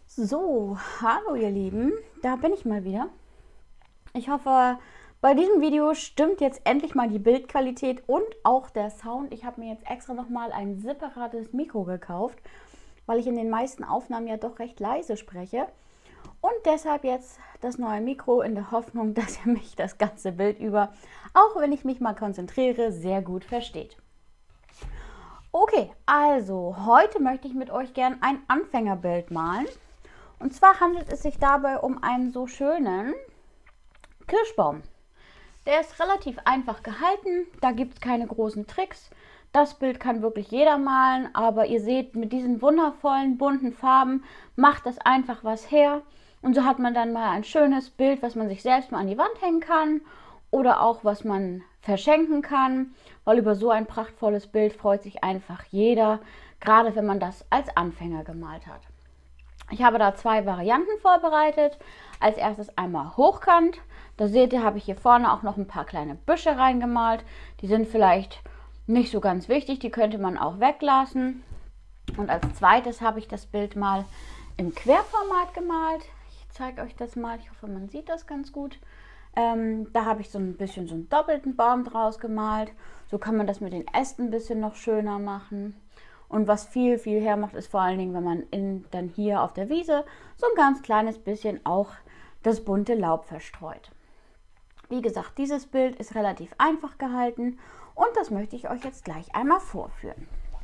So, hallo ihr Lieben, da bin ich mal wieder. Ich hoffe, bei diesem Video stimmt jetzt endlich mal die Bildqualität und auch der Sound. Ich habe mir jetzt extra nochmal ein separates Mikro gekauft, weil ich in den meisten Aufnahmen ja doch recht leise spreche. Und deshalb jetzt das neue Mikro in der Hoffnung, dass ihr mich das ganze Bild über, auch wenn ich mich mal konzentriere, sehr gut versteht. Okay, also heute möchte ich mit euch gern ein Anfängerbild malen. Und zwar handelt es sich dabei um einen so schönen Kirschbaum. Der ist relativ einfach gehalten, da gibt es keine großen Tricks. Das Bild kann wirklich jeder malen, aber ihr seht, mit diesen wundervollen, bunten Farben macht das einfach was her. Und so hat man dann mal ein schönes Bild, was man sich selbst mal an die Wand hängen kann oder auch was man verschenken kann, weil über so ein prachtvolles Bild freut sich einfach jeder, gerade wenn man das als Anfänger gemalt hat. Ich habe da zwei Varianten vorbereitet. Als erstes einmal hochkant. Da seht ihr, habe ich hier vorne auch noch ein paar kleine Büsche reingemalt. Die sind vielleicht nicht so ganz wichtig, die könnte man auch weglassen. Und als zweites habe ich das Bild mal im Querformat gemalt. Ich zeige euch das mal, ich hoffe, man sieht das ganz gut. Da habe ich so ein bisschen so einen doppelten Baum draus gemalt. So kann man das mit den Ästen ein bisschen noch schöner machen. Und was viel, viel hermacht, ist vor allen Dingen, wenn man dann hier auf der Wiese so ein ganz kleines bisschen auch das bunte Laub verstreut. Wie gesagt, dieses Bild ist relativ einfach gehalten und das möchte ich euch jetzt gleich einmal vorführen.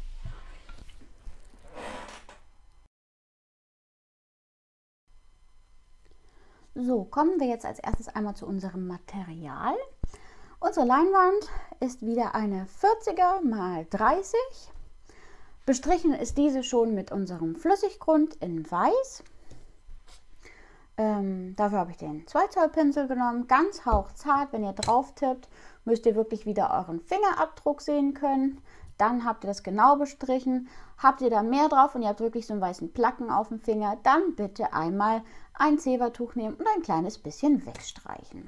So, kommen wir jetzt als erstes einmal zu unserem Material. Unsere Leinwand ist wieder eine 40er x 30. Bestrichen ist diese schon mit unserem Flüssiggrund in Weiß. Dafür habe ich den 2 Zoll Pinsel genommen, ganz hauchzart. Wenn ihr drauf tippt, müsst ihr wirklich wieder euren Fingerabdruck sehen können. Dann habt ihr das genau bestrichen. Habt ihr da mehr drauf und ihr habt wirklich so einen weißen Placken auf dem Finger, dann bitte einmal ein Zebertuch nehmen und ein kleines bisschen wegstreichen.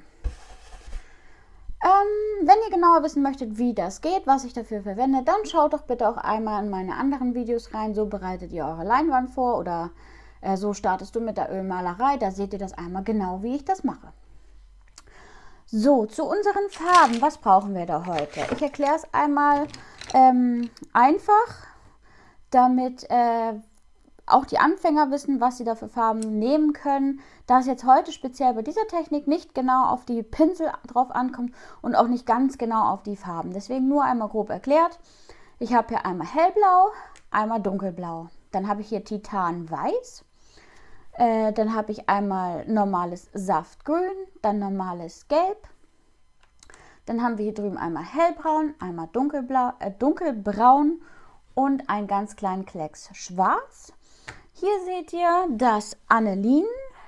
Wenn ihr genauer wissen möchtet, wie das geht, was ich dafür verwende, dann schaut doch bitte auch einmal in meine anderen Videos rein. So bereitet ihr eure Leinwand vor oder so startest du mit der Ölmalerei. Da seht ihr das einmal genau, wie ich das mache. So, zu unseren Farben. Was brauchen wir da heute? Ich erkläre es einmal einfach, damit auch die Anfänger wissen, was sie da für Farben nehmen können. Da es jetzt heute speziell bei dieser Technik nicht genau auf die Pinsel drauf ankommt und auch nicht ganz genau auf die Farben. Deswegen nur einmal grob erklärt. Ich habe hier einmal hellblau, einmal dunkelblau. Dann habe ich hier Titanweiß. Dann habe ich einmal normales Saftgrün, dann normales Gelb. Dann haben wir hier drüben einmal hellbraun, einmal dunkelbraun und einen ganz kleinen Klecks schwarz. Hier seht ihr das Anilin,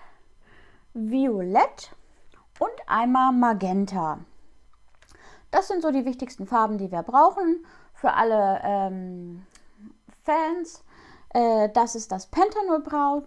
Violett und einmal Magenta. Das sind so die wichtigsten Farben, die wir brauchen für alle Fans. Das ist das Pentanolblau,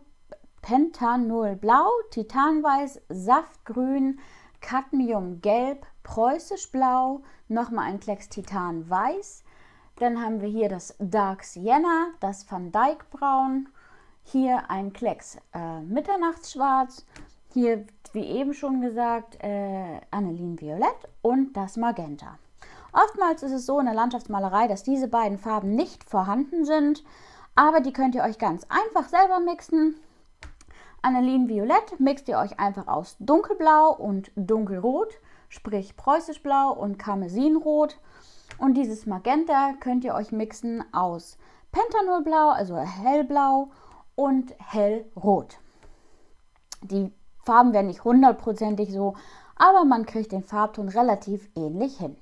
Titanweiß, Saftgrün, Cadmiumgelb, Preußischblau, nochmal ein Klecks Titanweiß. Dann haben wir hier das Dark Sienna, das Van Dyck Braun. Hier ein Klecks Mitternachtsschwarz, hier wie eben schon gesagt Anilin Violett und das Magenta. Oftmals ist es so in der Landschaftsmalerei, dass diese beiden Farben nicht vorhanden sind, aber die könnt ihr euch ganz einfach selber mixen. Anilin Violett mixt ihr euch einfach aus Dunkelblau und Dunkelrot, sprich Preußischblau und Karmesinrot. Und dieses Magenta könnt ihr euch mixen aus Pentanolblau, also hellblau, und hellrot. Die Farben werden nicht hundertprozentig so, aber man kriegt den Farbton relativ ähnlich hin.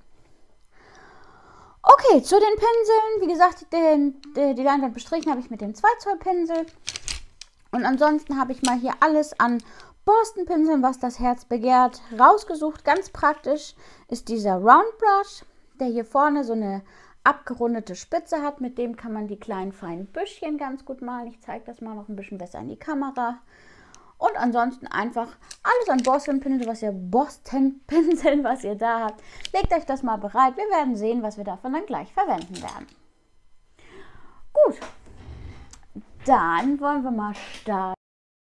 Okay, zu den Pinseln. Wie gesagt, die Leinwand bestrichen habe ich mit dem 2 Zoll Pinsel. Und ansonsten habe ich mal hier alles an Borstenpinseln, was das Herz begehrt, rausgesucht. Ganz praktisch ist dieser Round Brush, der hier vorne so eine abgerundete Spitze hat. Mit dem kann man die kleinen feinen Büschchen ganz gut malen. Ich zeige das mal noch ein bisschen besser in die Kamera. Und ansonsten einfach alles an Borstenpinseln, was ihr da habt. Legt euch das mal bereit. Wir werden sehen, was wir davon dann gleich verwenden werden. Gut, dann wollen wir mal starten.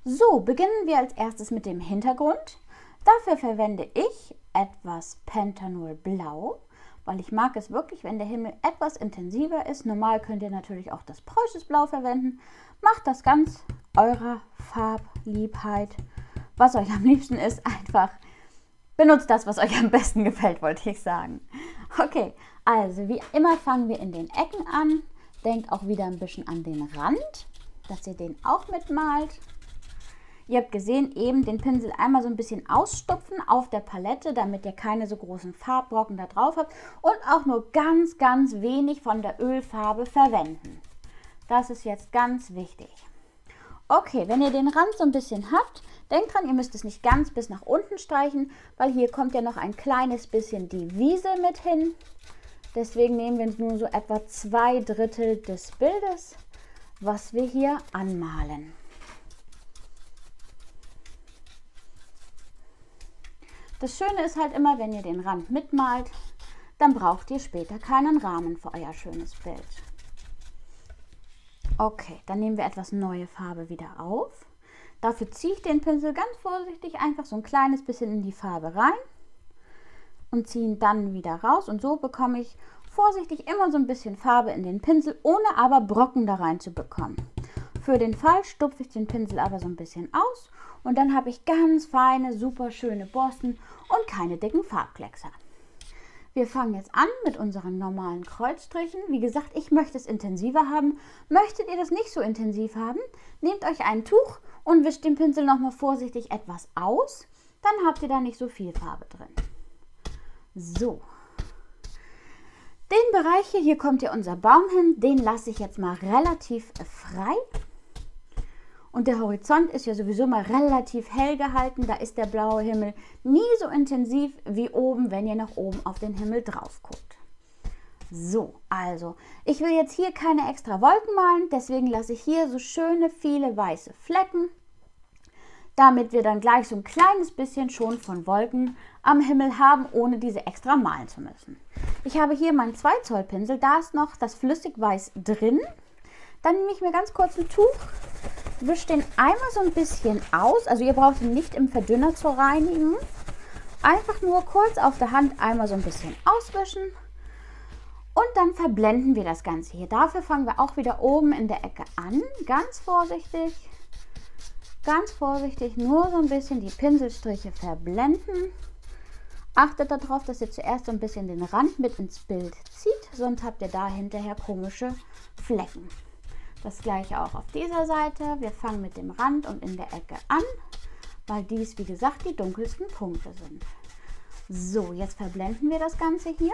So, beginnen wir als erstes mit dem Hintergrund. Dafür verwende ich etwas Pentanol Blau, weil ich mag es wirklich, wenn der Himmel etwas intensiver ist. Normal könnt ihr natürlich auch das Preußisch Blau verwenden. Macht das ganz eurer Farbliebheit, was euch am liebsten ist. Einfach benutzt das, was euch am besten gefällt, wollte ich sagen. Okay, also wie immer fangen wir in den Ecken an. Denkt auch wieder ein bisschen an den Rand, dass ihr den auch mitmalt. Ihr habt gesehen, eben den Pinsel einmal so ein bisschen ausstopfen auf der Palette, damit ihr keine so großen Farbbrocken da drauf habt und auch nur ganz, ganz wenig von der Ölfarbe verwenden. Das ist jetzt ganz wichtig. Okay, wenn ihr den Rand so ein bisschen habt, denkt dran, ihr müsst es nicht ganz bis nach unten streichen, weil hier kommt ja noch ein kleines bisschen die Wiese mit hin. Deswegen nehmen wir nur so etwa 2/3 des Bildes, was wir hier anmalen. Das Schöne ist halt immer, wenn ihr den Rand mitmalt, dann braucht ihr später keinen Rahmen für euer schönes Bild. Okay, dann nehmen wir etwas neue Farbe wieder auf. Dafür ziehe ich den Pinsel ganz vorsichtig einfach so ein kleines bisschen in die Farbe rein und ziehe ihn dann wieder raus. Und so bekomme ich vorsichtig immer so ein bisschen Farbe in den Pinsel, ohne aber Brocken da rein zu bekommen. Für den Fall stupfe ich den Pinsel aber so ein bisschen aus und dann habe ich ganz feine, super schöne Borsten und keine dicken Farbkleckser. Wir fangen jetzt an mit unseren normalen Kreuzstrichen. Wie gesagt, ich möchte es intensiver haben. Möchtet ihr das nicht so intensiv haben, nehmt euch ein Tuch und wischt den Pinsel nochmal vorsichtig etwas aus. Dann habt ihr da nicht so viel Farbe drin. So. Den Bereich hier kommt ja unser Baum hin. Den lasse ich jetzt mal relativ frei. Und der Horizont ist ja sowieso mal relativ hell gehalten. Da ist der blaue Himmel nie so intensiv wie oben, wenn ihr nach oben auf den Himmel drauf guckt. So, also, ich will jetzt hier keine extra Wolken malen. Deswegen lasse ich hier so schöne, viele weiße Flecken, damit wir dann gleich so ein kleines bisschen schon von Wolken am Himmel haben, ohne diese extra malen zu müssen. Ich habe hier meinen 2 Zoll Pinsel. Da ist noch das Flüssigweiß drin. Dann nehme ich mir ganz kurz ein Tuch, wische den einmal so ein bisschen aus. Also ihr braucht ihn nicht im Verdünner zu reinigen. Einfach nur kurz auf der Hand einmal so ein bisschen auswischen. Und dann verblenden wir das Ganze hier. Dafür fangen wir auch wieder oben in der Ecke an. Ganz vorsichtig, nur so ein bisschen die Pinselstriche verblenden. Achtet darauf, dass ihr zuerst so ein bisschen den Rand mit ins Bild zieht, sonst habt ihr da hinterher komische Flecken. Das gleiche auch auf dieser Seite. Wir fangen mit dem Rand und in der Ecke an, weil dies, wie gesagt, die dunkelsten Punkte sind. So, jetzt verblenden wir das Ganze hier.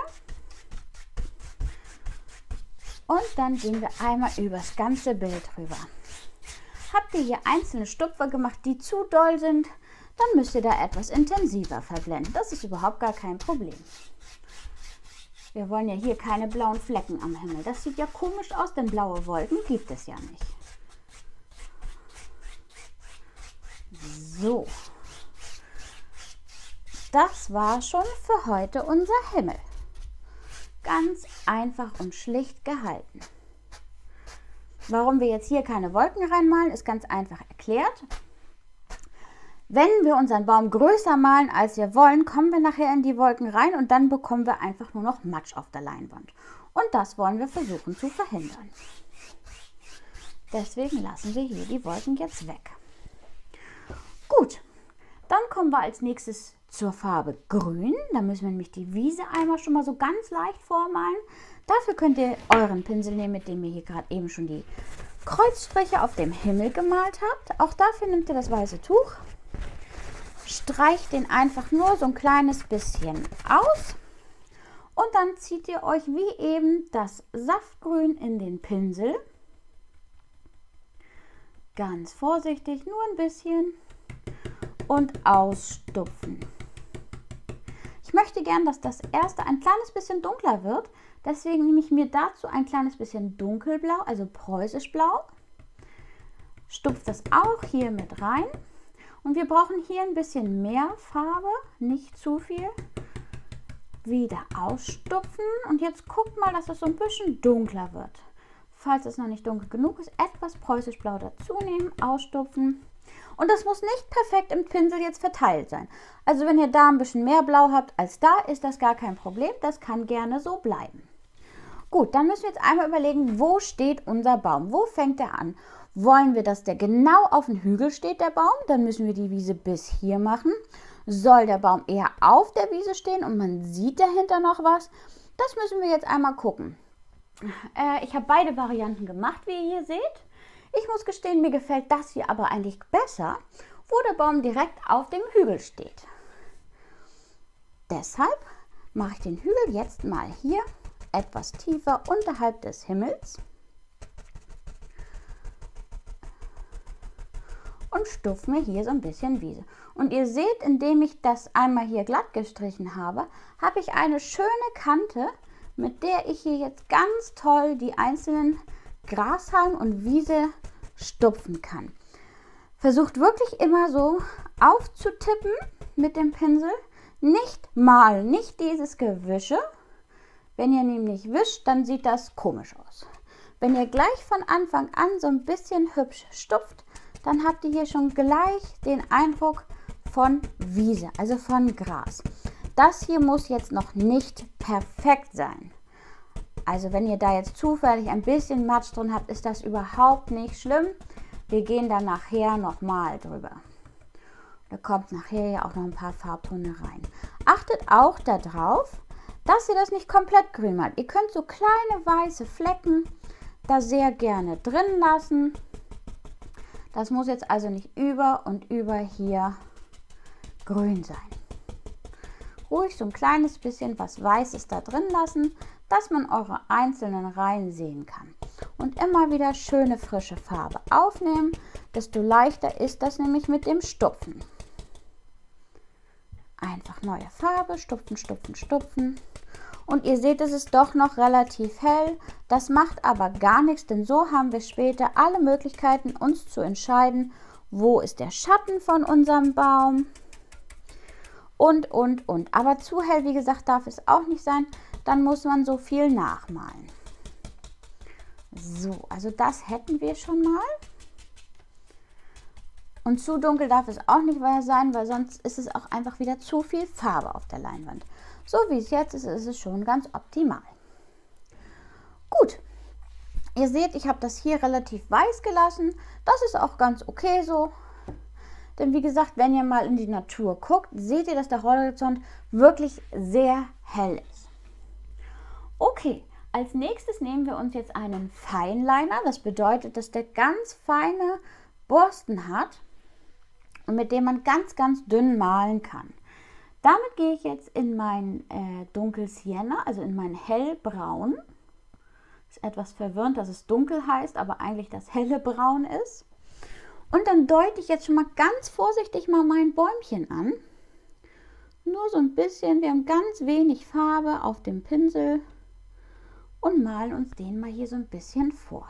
Und dann gehen wir einmal übers ganze Bild rüber. Habt ihr hier einzelne Stupfer gemacht, die zu doll sind, dann müsst ihr da etwas intensiver verblenden. Das ist überhaupt gar kein Problem. Wir wollen ja hier keine blauen Flecken am Himmel. Das sieht ja komisch aus, denn blaue Wolken gibt es ja nicht. So. Das war schon für heute unser Himmel. Ganz einfach und schlicht gehalten. Warum wir jetzt hier keine Wolken reinmalen, ist ganz einfach erklärt. Wenn wir unseren Baum größer malen, als wir wollen, kommen wir nachher in die Wolken rein und dann bekommen wir einfach nur noch Matsch auf der Leinwand. Und das wollen wir versuchen zu verhindern. Deswegen lassen wir hier die Wolken jetzt weg. Gut, dann kommen wir als nächstes zur Farbe Grün. Da müssen wir nämlich die Wiese einmal schon mal so ganz leicht vormalen. Dafür könnt ihr euren Pinsel nehmen, mit dem ihr hier gerade eben schon die Kreuzstriche auf dem Himmel gemalt habt. Auch dafür nehmt ihr das weiße Tuch. Streicht den einfach nur so ein kleines bisschen aus und dann zieht ihr euch wie eben das Saftgrün in den Pinsel. Ganz vorsichtig, nur ein bisschen und ausstupfen. Ich möchte gern, dass das erste ein kleines bisschen dunkler wird, deswegen nehme ich mir dazu ein kleines bisschen dunkelblau, also preußisch blau. Stupft das auch hier mit rein. Und wir brauchen hier ein bisschen mehr Farbe, nicht zu viel. Wieder ausstupfen und jetzt guckt mal, dass es so ein bisschen dunkler wird. Falls es noch nicht dunkel genug ist, etwas preußisch blau dazu nehmen, ausstupfen. Und das muss nicht perfekt im Pinsel jetzt verteilt sein. Also wenn ihr da ein bisschen mehr Blau habt als da, ist das gar kein Problem. Das kann gerne so bleiben. Gut, dann müssen wir jetzt einmal überlegen, wo steht unser Baum? Wo fängt er an? Wollen wir, dass der genau auf dem Hügel steht, der Baum? Dann müssen wir die Wiese bis hier machen. Soll der Baum eher auf der Wiese stehen und man sieht dahinter noch was? Das müssen wir jetzt einmal gucken. Ich habe beide Varianten gemacht, wie ihr hier seht. Ich muss gestehen, mir gefällt das hier aber eigentlich besser, wo der Baum direkt auf dem Hügel steht. Deshalb mache ich den Hügel jetzt mal hier etwas tiefer unterhalb des Himmels und stupfe mir hier so ein bisschen Wiese. Und ihr seht, indem ich das einmal hier glatt gestrichen habe, habe ich eine schöne Kante, mit der ich hier jetzt ganz toll die einzelnen Grashalme und Wiese stupfen kann. Versucht wirklich immer so aufzutippen mit dem Pinsel, nicht malen, nicht dieses Gewische. Wenn ihr nämlich wischt, dann sieht das komisch aus. Wenn ihr gleich von Anfang an so ein bisschen hübsch stupft, dann habt ihr hier schon gleich den Eindruck von Wiese, also von Gras. Das hier muss jetzt noch nicht perfekt sein. Also wenn ihr da jetzt zufällig ein bisschen Matsch drin habt, ist das überhaupt nicht schlimm. Wir gehen dann nachher nochmal drüber. Da kommt nachher ja auch noch ein paar Farbtöne rein. Achtet auch darauf, dass ihr das nicht komplett grün malt. Ihr könnt so kleine weiße Flecken da sehr gerne drin lassen. Das muss jetzt also nicht über und über hier grün sein. Ruhig so ein kleines bisschen was Weißes da drin lassen, dass man eure einzelnen Reihen sehen kann. Und immer wieder schöne frische Farbe aufnehmen, desto leichter ist das nämlich mit dem Stupfen. Einfach neue Farbe, stupfen, stupfen, stupfen. Und ihr seht, es ist doch noch relativ hell. Das macht aber gar nichts, denn so haben wir später alle Möglichkeiten, uns zu entscheiden, wo ist der Schatten von unserem Baum. Und. Aber zu hell, wie gesagt, darf es auch nicht sein. Dann muss man so viel nachmalen. So, also das hätten wir schon mal. Und zu dunkel darf es auch nicht mehr sein, weil sonst ist es auch einfach wieder zu viel Farbe auf der Leinwand. So wie es jetzt ist, ist es schon ganz optimal. Gut, ihr seht, ich habe das hier relativ weiß gelassen. Das ist auch ganz okay so. Denn wie gesagt, wenn ihr mal in die Natur guckt, seht ihr, dass der Horizont wirklich sehr hell ist. Okay, als nächstes nehmen wir uns jetzt einen Feinliner. Das bedeutet, dass der ganz feine Borsten hat und mit dem man ganz, ganz dünn malen kann. Damit gehe ich jetzt in mein Dunkel Sienna, also in mein Hellbraun. Ist etwas verwirrend, dass es dunkel heißt, aber eigentlich das helle Braun ist. Und dann deute ich jetzt schon mal ganz vorsichtig mal mein Bäumchen an. Nur so ein bisschen, wir haben ganz wenig Farbe auf dem Pinsel und malen uns den mal hier so ein bisschen vor.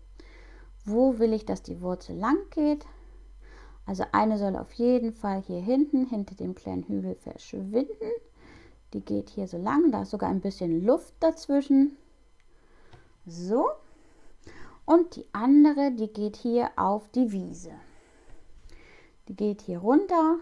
Wo will ich, dass die Wurzel lang geht? Also eine soll auf jeden Fall hier hinten, hinter dem kleinen Hügel verschwinden. Die geht hier so lang, da ist sogar ein bisschen Luft dazwischen. So. Und die andere, die geht hier auf die Wiese. Die geht hier runter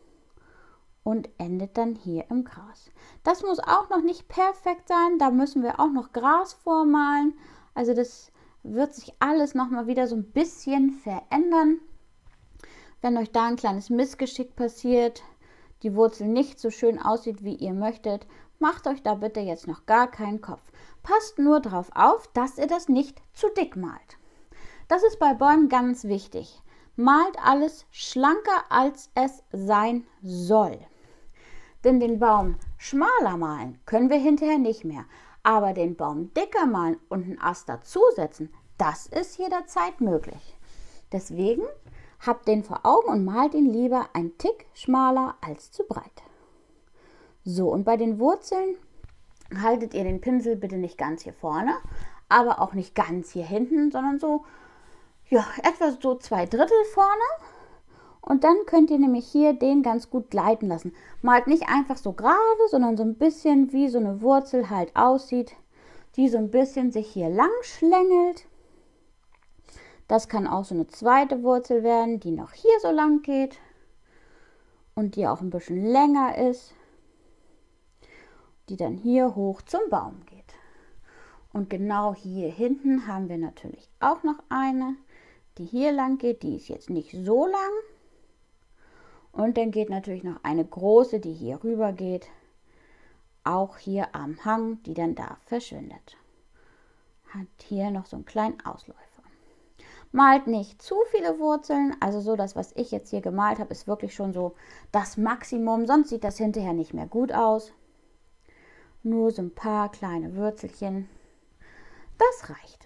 und endet dann hier im Gras. Das muss auch noch nicht perfekt sein, da müssen wir auch noch Gras vormalen. Also das wird sich alles noch mal wieder so ein bisschen verändern. Wenn euch da ein kleines Missgeschick passiert, die Wurzel nicht so schön aussieht, wie ihr möchtet, macht euch da bitte jetzt noch gar keinen Kopf. Passt nur darauf auf, dass ihr das nicht zu dick malt. Das ist bei Bäumen ganz wichtig. Malt alles schlanker, als es sein soll. Denn den Baum schmaler malen können wir hinterher nicht mehr. Aber den Baum dicker malen und einen Ast dazusetzen, das ist jederzeit möglich. Deswegen habt den vor Augen und malt ihn lieber ein Tick schmaler als zu breit. So, und bei den Wurzeln haltet ihr den Pinsel bitte nicht ganz hier vorne, aber auch nicht ganz hier hinten, sondern so, ja, etwa so 2/3 vorne. Und dann könnt ihr nämlich hier den ganz gut gleiten lassen. Malt nicht einfach so gerade, sondern so ein bisschen wie so eine Wurzel halt aussieht, die so ein bisschen sich hier lang schlängelt. Das kann auch so eine zweite Wurzel werden, die noch hier so lang geht und die auch ein bisschen länger ist, die dann hier hoch zum Baum geht. Und genau hier hinten haben wir natürlich auch noch eine, die hier lang geht. Die ist jetzt nicht so lang. Und dann geht natürlich noch eine große, die hier rüber geht, auch hier am Hang, die dann da verschwindet. Hat hier noch so einen kleinen Ausläufer. Malt nicht zu viele Wurzeln, also so das, was ich jetzt hier gemalt habe, ist wirklich schon so das Maximum, sonst sieht das hinterher nicht mehr gut aus. Nur so ein paar kleine Würzelchen, das reicht.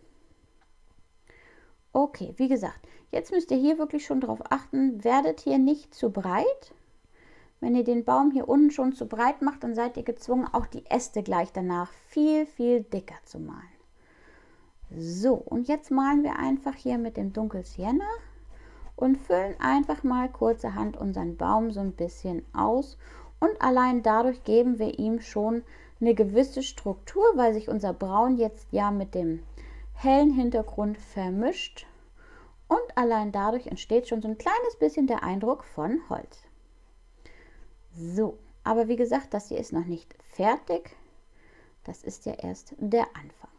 Okay, wie gesagt, jetzt müsst ihr hier wirklich schon darauf achten, werdet hier nicht zu breit. Wenn ihr den Baum hier unten schon zu breit macht, dann seid ihr gezwungen, auch die Äste gleich danach viel, viel dicker zu malen. So, und jetzt malen wir einfach hier mit dem Dunkel Sienna und füllen einfach mal kurzerhand unseren Baum so ein bisschen aus. Und allein dadurch geben wir ihm schon eine gewisse Struktur, weil sich unser Braun jetzt ja mit dem hellen Hintergrund vermischt. Und allein dadurch entsteht schon so ein kleines bisschen der Eindruck von Holz. So, aber wie gesagt, das hier ist noch nicht fertig. Das ist ja erst der Anfang.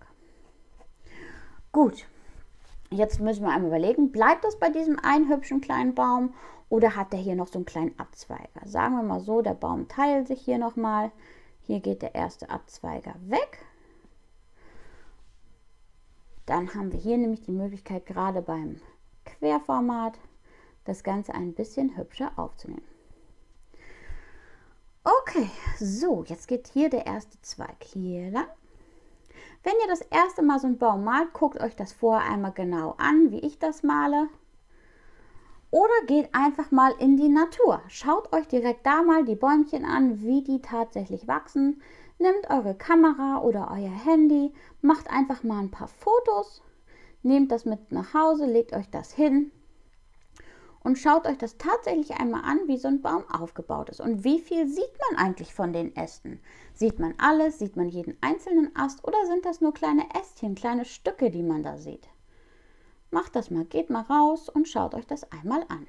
Gut, jetzt müssen wir einmal überlegen, bleibt das bei diesem einen hübschen kleinen Baum oder hat der hier noch so einen kleinen Abzweiger? Sagen wir mal so, der Baum teilt sich hier nochmal. Hier geht der erste Abzweiger weg. Dann haben wir hier nämlich die Möglichkeit, gerade beim Querformat, das Ganze ein bisschen hübscher aufzunehmen. Okay, so, jetzt geht hier der erste Zweig hier lang. Wenn ihr das erste Mal so einen Baum malt, guckt euch das vorher einmal genau an, wie ich das male. Oder geht einfach mal in die Natur. Schaut euch direkt da mal die Bäumchen an, wie die tatsächlich wachsen. Nehmt eure Kamera oder euer Handy, macht einfach mal ein paar Fotos, nehmt das mit nach Hause, legt euch das hin und schaut euch das tatsächlich einmal an, wie so ein Baum aufgebaut ist. Und wie viel sieht man eigentlich von den Ästen? Sieht man alles? Sieht man jeden einzelnen Ast? Oder sind das nur kleine Ästchen, kleine Stücke, die man da sieht? Macht das mal, geht mal raus und schaut euch das einmal an.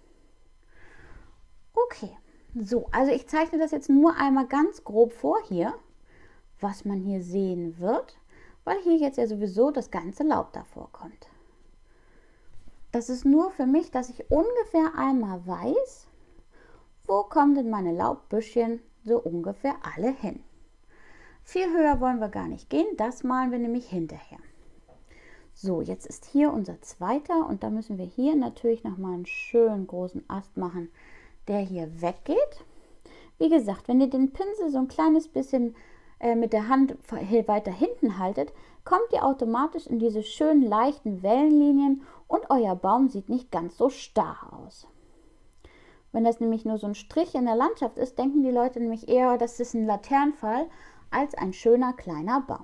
Okay, so, also ich zeichne das jetzt nur einmal ganz grob vor hier, was man hier sehen wird, weil hier jetzt ja sowieso das ganze Laub davor kommt. Das ist nur für mich, dass ich ungefähr einmal weiß, wo kommen denn meine Laubbüschchen so ungefähr alle hin. Viel höher wollen wir gar nicht gehen, das malen wir nämlich hinterher. So, jetzt ist hier unser zweiter und da müssen wir hier natürlich nochmal einen schönen großen Ast machen, der hier weggeht. Wie gesagt, wenn ihr den Pinsel so ein kleines bisschen mit der Hand weiter hinten haltet, kommt ihr automatisch in diese schönen leichten Wellenlinien und euer Baum sieht nicht ganz so starr aus. Wenn das nämlich nur so ein Strich in der Landschaft ist, denken die Leute nämlich eher, das ist ein Laternenfall als ein schöner kleiner Baum.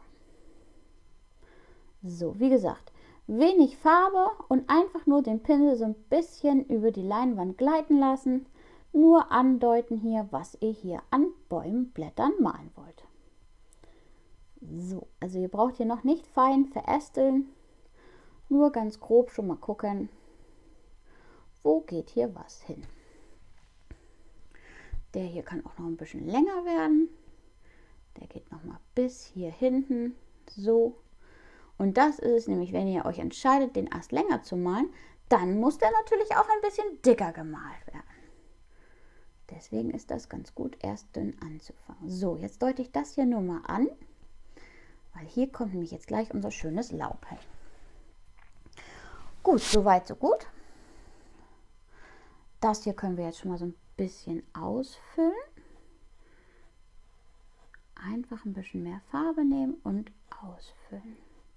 So, wie gesagt, wenig Farbe und einfach nur den Pinsel so ein bisschen über die Leinwand gleiten lassen. Nur andeuten hier, was ihr hier an Bäumenblättern malen wollt. So, also ihr braucht hier noch nicht fein verästeln, nur ganz grob schon mal gucken, wo geht hier was hin. Der hier kann auch noch ein bisschen länger werden. Der geht noch mal bis hier hinten, so. Und das ist es nämlich, wenn ihr euch entscheidet, den Ast länger zu malen, dann muss der natürlich auch ein bisschen dicker gemalt werden. Deswegen ist das ganz gut, erst dünn anzufangen. So, jetzt deute ich das hier nur mal an, weil hier kommt nämlich jetzt gleich unser schönes Laub hin. Gut, soweit so gut. Das hier können wir jetzt schon mal so ein bisschen ausfüllen. Einfach ein bisschen mehr Farbe nehmen und ausfüllen.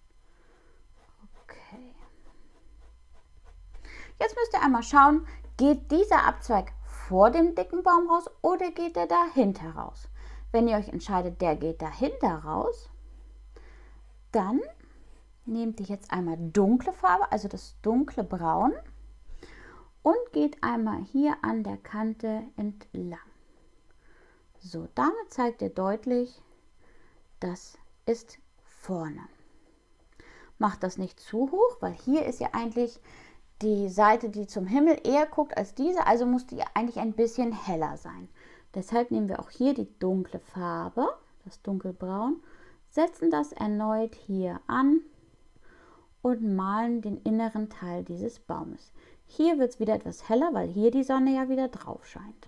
Okay. Jetzt müsst ihr einmal schauen, geht dieser Abzweig vor dem dicken Baum raus oder geht der dahinter raus? Wenn ihr euch entscheidet, der geht dahinter raus, dann nehmt ihr jetzt einmal dunkle Farbe, also das dunkle Braun und geht einmal hier an der Kante entlang. So, damit zeigt ihr deutlich, das ist vorne. Macht das nicht zu hoch, weil hier ist ja eigentlich die Seite, die zum Himmel eher guckt als diese, also muss die eigentlich ein bisschen heller sein. Deshalb nehmen wir auch hier die dunkle Farbe, das dunkelbraun, setzen das erneut hier an und malen den inneren Teil dieses Baumes. Hier wird es wieder etwas heller, weil hier die Sonne ja wieder drauf scheint.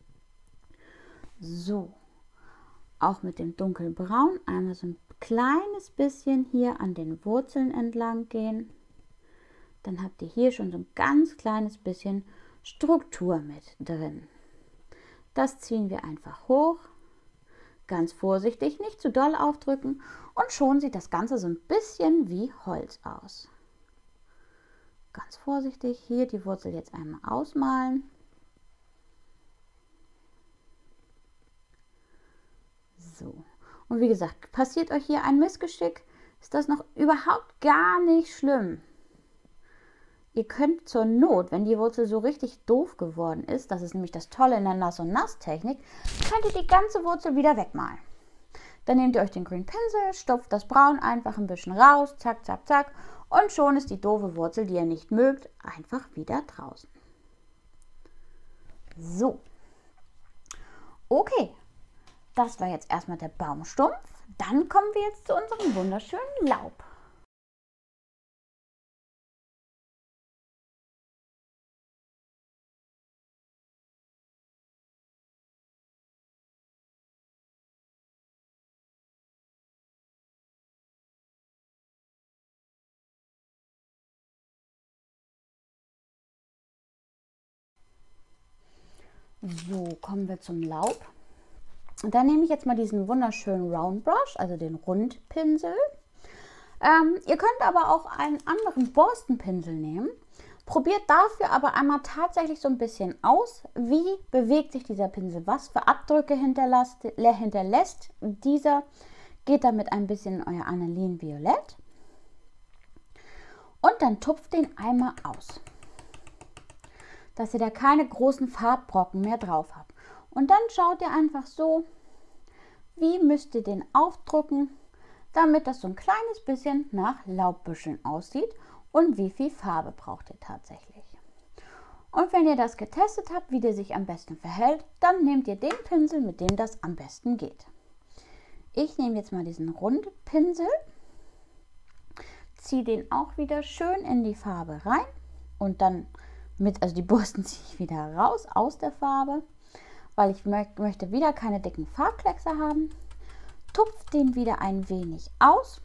So, auch mit dem dunkelbraun einmal so ein kleines bisschen hier an den Wurzeln entlang gehen. Dann habt ihr hier schon so ein ganz kleines bisschen Struktur mit drin. Das ziehen wir einfach hoch, ganz vorsichtig, nicht zu doll aufdrücken und schon sieht das Ganze so ein bisschen wie Holz aus. Ganz vorsichtig hier die Wurzel jetzt einmal ausmalen. So, und wie gesagt, passiert euch hier ein Missgeschick, ist das noch überhaupt gar nicht schlimm. Ihr könnt zur Not, wenn die Wurzel so richtig doof geworden ist, das ist nämlich das Tolle in der Nass- und Nass-Technik, könnt ihr die ganze Wurzel wieder wegmalen. Dann nehmt ihr euch den grünen Pinsel, stopft das Braun einfach ein bisschen raus, zack, zack, zack, und schon ist die doofe Wurzel, die ihr nicht mögt, einfach wieder draußen. So. Okay, das war jetzt erstmal der Baumstumpf. Dann kommen wir jetzt zu unserem wunderschönen Laub. So, kommen wir zum Laub. Und dann nehme ich jetzt mal diesen wunderschönen Round Brush, also den Rundpinsel. Ihr könnt aber auch einen anderen Borstenpinsel nehmen. Probiert dafür aber einmal tatsächlich so ein bisschen aus, wie bewegt sich dieser Pinsel, was für Abdrücke hinterlässt dieser. Geht damit ein bisschen in euer Anilin Violett und dann tupft den einmal aus, dass ihr da keine großen Farbbrocken mehr drauf habt. Und dann schaut ihr einfach so, wie müsst ihr den aufdrücken, damit das so ein kleines bisschen nach Laubbüscheln aussieht und wie viel Farbe braucht ihr tatsächlich. Und wenn ihr das getestet habt, wie der sich am besten verhält, dann nehmt ihr den Pinsel, mit dem das am besten geht. Ich nehme jetzt mal diesen Rundpinsel, ziehe den auch wieder schön in die Farbe rein und dann also die Borsten ziehe ich wieder raus aus der Farbe, weil ich möchte wieder keine dicken Farbkleckse haben. Tupfe den wieder ein wenig aus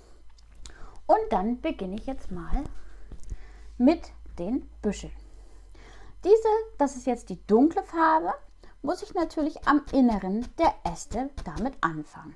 und dann beginne ich jetzt mal mit den Büscheln. Das ist jetzt die dunkle Farbe, muss ich natürlich am Inneren der Äste damit anfangen.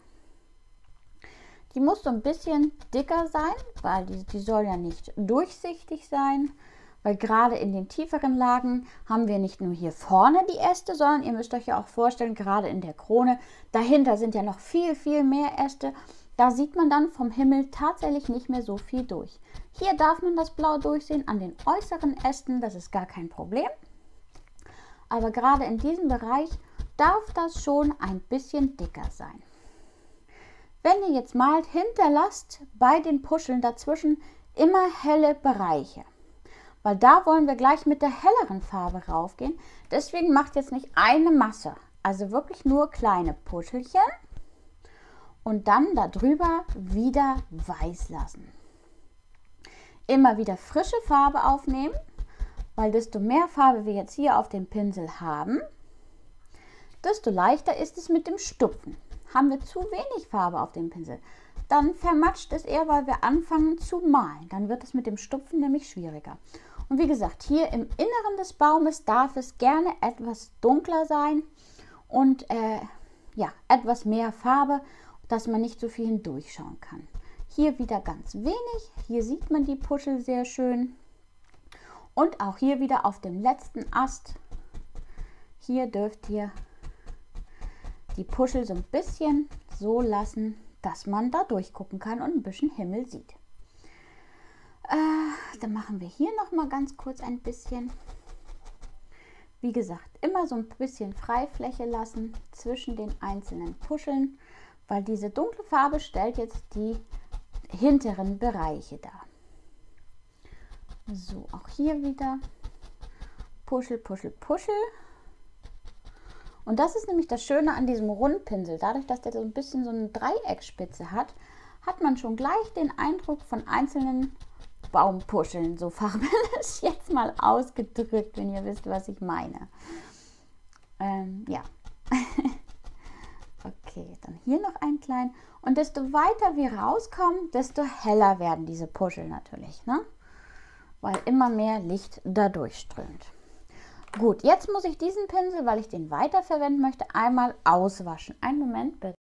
Die muss so ein bisschen dicker sein, weil die soll ja nicht durchsichtig sein. Weil gerade in den tieferen Lagen haben wir nicht nur hier vorne die Äste, sondern ihr müsst euch ja auch vorstellen, gerade in der Krone, dahinter sind ja noch viel, viel mehr Äste. Da sieht man dann vom Himmel tatsächlich nicht mehr so viel durch. Hier darf man das Blau durchsehen an den äußeren Ästen, das ist gar kein Problem. Aber gerade in diesem Bereich darf das schon ein bisschen dicker sein. Wenn ihr jetzt malt, hinterlasst bei den Puscheln dazwischen immer helle Bereiche. Weil da wollen wir gleich mit der helleren Farbe raufgehen. Deswegen macht jetzt nicht eine Masse, also wirklich nur kleine Puschelchen und dann darüber wieder weiß lassen. Immer wieder frische Farbe aufnehmen, weil desto mehr Farbe wir jetzt hier auf dem Pinsel haben, desto leichter ist es mit dem Stupfen. Haben wir zu wenig Farbe auf dem Pinsel, dann vermatscht es eher, weil wir anfangen zu malen. Dann wird es mit dem Stupfen nämlich schwieriger. Und wie gesagt, hier im Inneren des Baumes darf es gerne etwas dunkler sein und ja, etwas mehr Farbe, dass man nicht so viel hindurchschauen kann. Hier wieder ganz wenig. Hier sieht man die Puschel sehr schön. Und auch hier wieder auf dem letzten Ast. Hier dürft ihr die Puschel so ein bisschen so lassen, dass man da durchgucken kann und ein bisschen Himmel sieht. Dann machen wir hier noch mal ganz kurz ein bisschen. Wie gesagt, immer so ein bisschen Freifläche lassen zwischen den einzelnen Puscheln, weil diese dunkle Farbe stellt jetzt hinteren Bereiche da. So, auch hier wieder puschel, puschel, puschel. Und das ist nämlich das Schöne an diesem Rundpinsel. Dadurch, dass der so ein bisschen so eine Dreiecksspitze hat, hat man schon gleich den Eindruck von einzelnen Baumpuscheln. So fachmännisch jetzt mal ausgedrückt, wenn ihr wisst, was ich meine. Ja. Okay, dann hier noch einen kleinen. Und desto weiter wir rauskommen, desto heller werden diese Puschel natürlich, ne? Weil immer mehr Licht da durchströmt. Gut, jetzt muss ich diesen Pinsel, weil ich den weiterverwenden möchte, einmal auswaschen. Einen Moment bitte.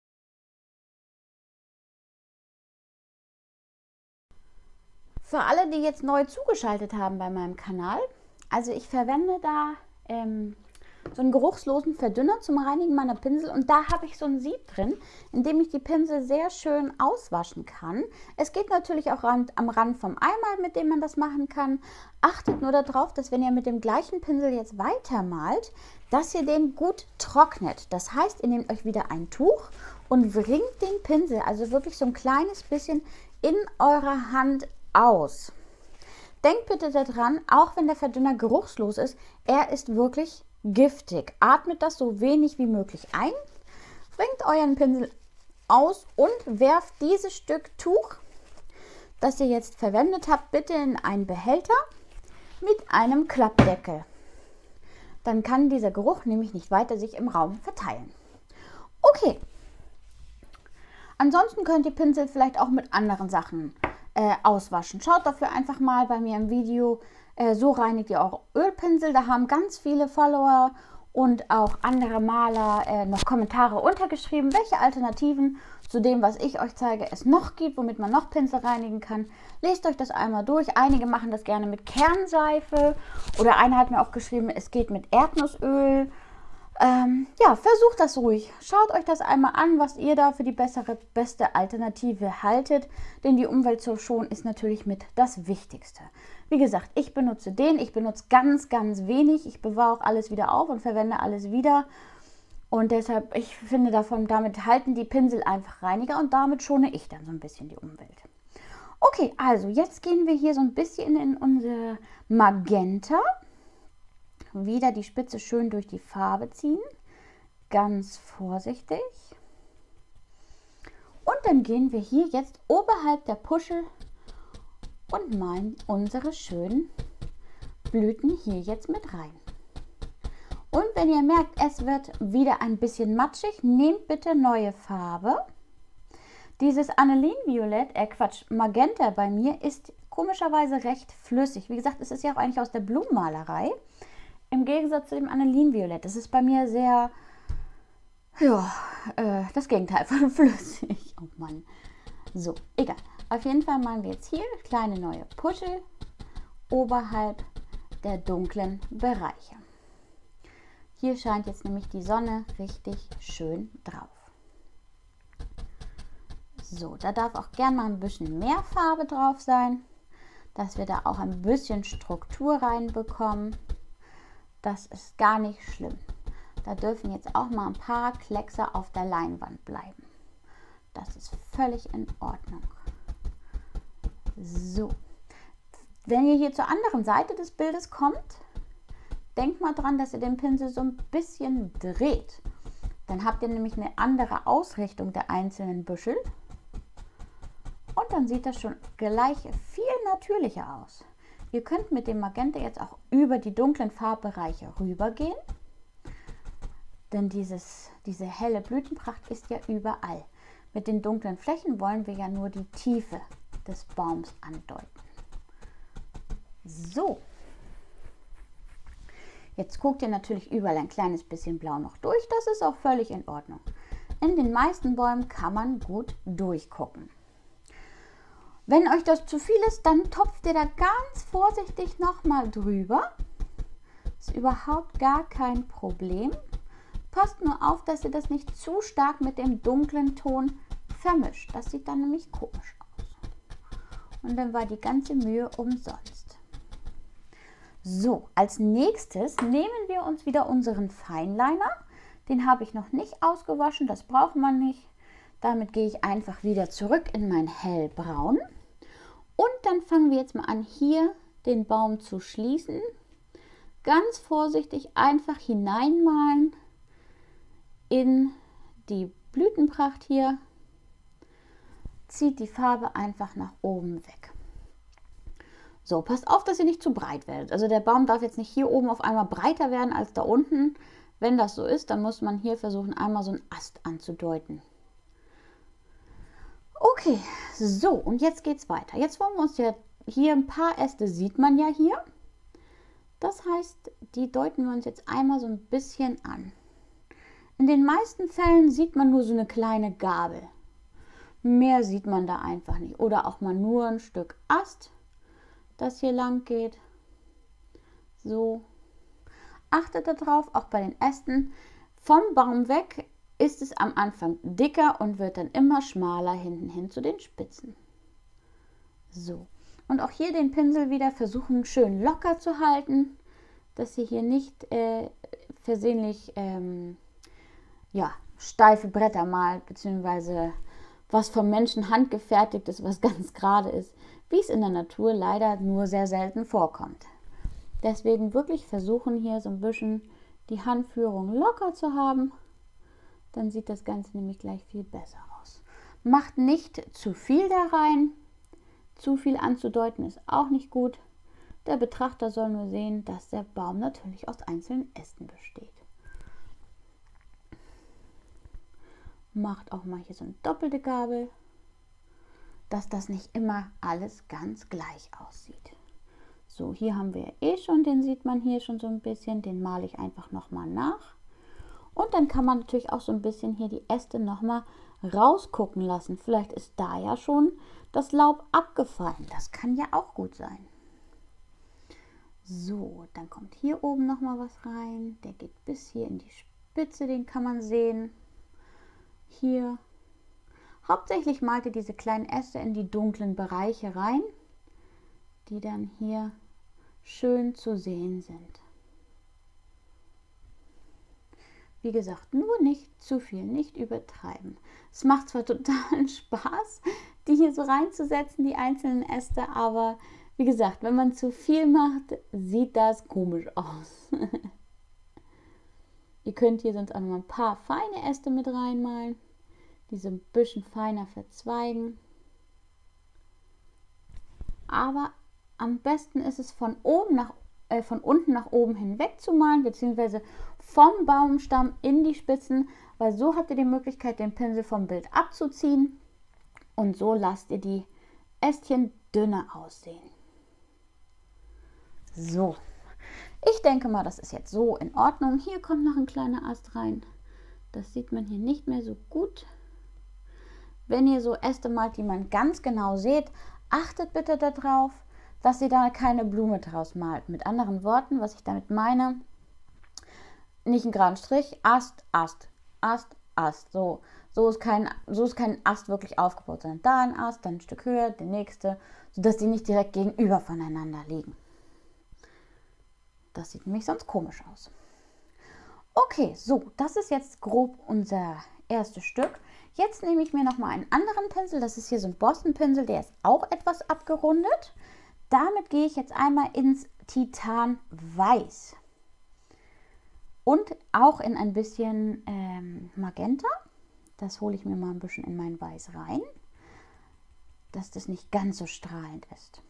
Für alle, die jetzt neu zugeschaltet haben bei meinem Kanal, also ich verwende da so einen geruchslosen Verdünner zum Reinigen meiner Pinsel und da habe ich so ein Sieb drin, in dem ich die Pinsel sehr schön auswaschen kann. Es geht natürlich auch am Rand vom Eimer, mit dem man das machen kann. Achtet nur darauf, dass wenn ihr mit dem gleichen Pinsel jetzt weitermalt, dass ihr den gut trocknet. Das heißt, ihr nehmt euch wieder ein Tuch und wringt den Pinsel, also wirklich so ein kleines bisschen in eurer Hand aus. Denkt bitte daran, auch wenn der Verdünner geruchslos ist, er ist wirklich giftig. Atmet das so wenig wie möglich ein, bringt euren Pinsel aus und werft dieses Stück Tuch, das ihr jetzt verwendet habt, bitte in einen Behälter mit einem Klappdeckel. Dann kann dieser Geruch nämlich nicht weiter sich im Raum verteilen. Okay. Ansonsten könnt ihr Pinsel vielleicht auch mit anderen Sachen auswaschen. Schaut dafür einfach mal bei mir im Video. So reinigt ihr eure Ölpinsel. Da haben ganz viele Follower und auch andere Maler noch Kommentare untergeschrieben, welche Alternativen zu dem, was ich euch zeige, es noch gibt, womit man noch Pinsel reinigen kann. Lest euch das einmal durch. Einige machen das gerne mit Kernseife oder einer hat mir auch geschrieben, es geht mit Erdnussöl. Ja, versucht das ruhig. Schaut euch das einmal an, was ihr da für die beste Alternative haltet. Denn die Umwelt zu schonen ist natürlich mit das Wichtigste. Wie gesagt, ich benutze den. Ich benutze ganz, ganz wenig. Ich bewahre auch alles wieder auf und verwende alles wieder. Und deshalb, ich finde, damit halten die Pinsel einfach reiniger und damit schone ich dann so ein bisschen die Umwelt. Okay, also jetzt gehen wir hier so ein bisschen in unser Magenta. Wieder die Spitze schön durch die Farbe ziehen, ganz vorsichtig. Und dann gehen wir hier jetzt oberhalb der Puschel und malen unsere schönen Blüten hier jetzt mit rein. Und wenn ihr merkt, es wird wieder ein bisschen matschig, nehmt bitte neue Farbe. Dieses Aniline-Violett, Magenta bei mir, ist komischerweise recht flüssig. Wie gesagt, es ist ja auch eigentlich aus der Blumenmalerei. Im Gegensatz zu dem Aniline-Violett. Das ist bei mir sehr, ja, das Gegenteil von flüssig. Oh Mann. So, egal. Auf jeden Fall malen wir jetzt hier kleine neue Puschel oberhalb der dunklen Bereiche. Hier scheint jetzt nämlich die Sonne richtig schön drauf. So, da darf auch gern mal ein bisschen mehr Farbe drauf sein, dass wir da auch ein bisschen Struktur reinbekommen. Das ist gar nicht schlimm. Da dürfen jetzt auch mal ein paar Kleckser auf der Leinwand bleiben. Das ist völlig in Ordnung. So. Wenn ihr hier zur anderen Seite des Bildes kommt, denkt mal dran, dass ihr den Pinsel so ein bisschen dreht. Dann habt ihr nämlich eine andere Ausrichtung der einzelnen Büschel. Und dann sieht das schon gleich viel natürlicher aus. Ihr könnt mit dem Magenta jetzt auch über die dunklen Farbbereiche rübergehen, denn diese helle Blütenpracht ist ja überall. Mit den dunklen Flächen wollen wir ja nur die Tiefe des Baums andeuten. So, jetzt guckt ihr natürlich überall ein kleines bisschen blau noch durch, das ist auch völlig in Ordnung. In den meisten Bäumen kann man gut durchgucken. Wenn euch das zu viel ist, dann topft ihr da ganz vorsichtig nochmal drüber. Ist überhaupt gar kein Problem. Passt nur auf, dass ihr das nicht zu stark mit dem dunklen Ton vermischt. Das sieht dann nämlich komisch aus. Und dann war die ganze Mühe umsonst. So, als nächstes nehmen wir uns wieder unseren Fineliner. Den habe ich noch nicht ausgewaschen, das braucht man nicht. Damit gehe ich einfach wieder zurück in mein hellbraun. Und dann fangen wir jetzt mal an, hier den Baum zu schließen. Ganz vorsichtig einfach hineinmalen in die Blütenpracht hier. Zieht die Farbe einfach nach oben weg. So, passt auf, dass ihr nicht zu breit werdet. Also der Baum darf jetzt nicht hier oben auf einmal breiter werden als da unten. Wenn das so ist, dann muss man hier versuchen, einmal so einen Ast anzudeuten. Okay, so, und jetzt geht es weiter. Jetzt wollen wir uns ja hier ein paar Äste, sieht man ja hier. Das heißt, die deuten wir uns jetzt einmal so ein bisschen an. In den meisten Fällen sieht man nur so eine kleine Gabel. Mehr sieht man da einfach nicht. Oder auch mal nur ein Stück Ast, das hier lang geht. So. Achtet darauf, auch bei den Ästen. Vom Baum weg ist es am Anfang dicker und wird dann immer schmaler hinten hin zu den Spitzen. So. Und auch hier den Pinsel wieder versuchen schön locker zu halten, dass ihr hier nicht versehentlich steife Bretter malt, beziehungsweise was vom Menschen handgefertigt ist, was ganz gerade ist, wie es in der Natur leider nur sehr selten vorkommt. Deswegen wirklich versuchen hier so ein bisschen die Handführung locker zu haben, dann sieht das Ganze nämlich gleich viel besser aus. Macht nicht zu viel da rein, zu viel anzudeuten ist auch nicht gut. Der Betrachter soll nur sehen, dass der Baum natürlich aus einzelnen Ästen besteht. Macht auch mal hier so eine doppelte Gabel, dass das nicht immer alles ganz gleich aussieht. So, hier haben wir eh schon, den sieht man hier schon so ein bisschen, den male ich einfach nochmal nach. Und dann kann man natürlich auch so ein bisschen hier die Äste nochmal rausgucken lassen. Vielleicht ist da ja schon das Laub abgefallen, das kann ja auch gut sein. So, dann kommt hier oben nochmal was rein, der geht bis hier in die Spitze, den kann man sehen. Hier. Hauptsächlich malt ihr diese kleinen Äste in die dunklen Bereiche rein, die dann hier schön zu sehen sind. Wie gesagt, nur nicht zu viel, nicht übertreiben. Es macht zwar totalen Spaß, die hier so reinzusetzen, die einzelnen Äste, aber wie gesagt, wenn man zu viel macht, sieht das komisch aus. Ihr könnt hier sonst auch noch ein paar feine Äste mit reinmalen, die so ein bisschen feiner verzweigen. Aber am besten ist es von unten nach oben hinweg zu malen, beziehungsweise vom Baumstamm in die Spitzen, weil so habt ihr die Möglichkeit, den Pinsel vom Bild abzuziehen und so lasst ihr die Ästchen dünner aussehen. So. Ich denke mal, das ist jetzt so in Ordnung. Hier kommt noch ein kleiner Ast rein. Das sieht man hier nicht mehr so gut. Wenn ihr so Äste malt, die man ganz genau seht, achtet bitte darauf, dass ihr da keine Blume draus malt. Mit anderen Worten, was ich damit meine, nicht einen geraden Strich, Ast, Ast, Ast, Ast. So ist kein Ast wirklich aufgebaut, sondern da ein Ast, dann ein Stück höher, der nächste, sodass die nicht direkt gegenüber voneinander liegen. Das sieht nämlich sonst komisch aus. Okay, so, das ist jetzt grob unser erstes Stück. Jetzt nehme ich mir nochmal einen anderen Pinsel. Das ist hier so ein Boston-Pinsel, der ist auch etwas abgerundet. Damit gehe ich jetzt einmal ins Titanweiß. Und auch in ein bisschen Magenta. Das hole ich mir mal ein bisschen in mein Weiß rein, dass das nicht ganz so strahlend ist.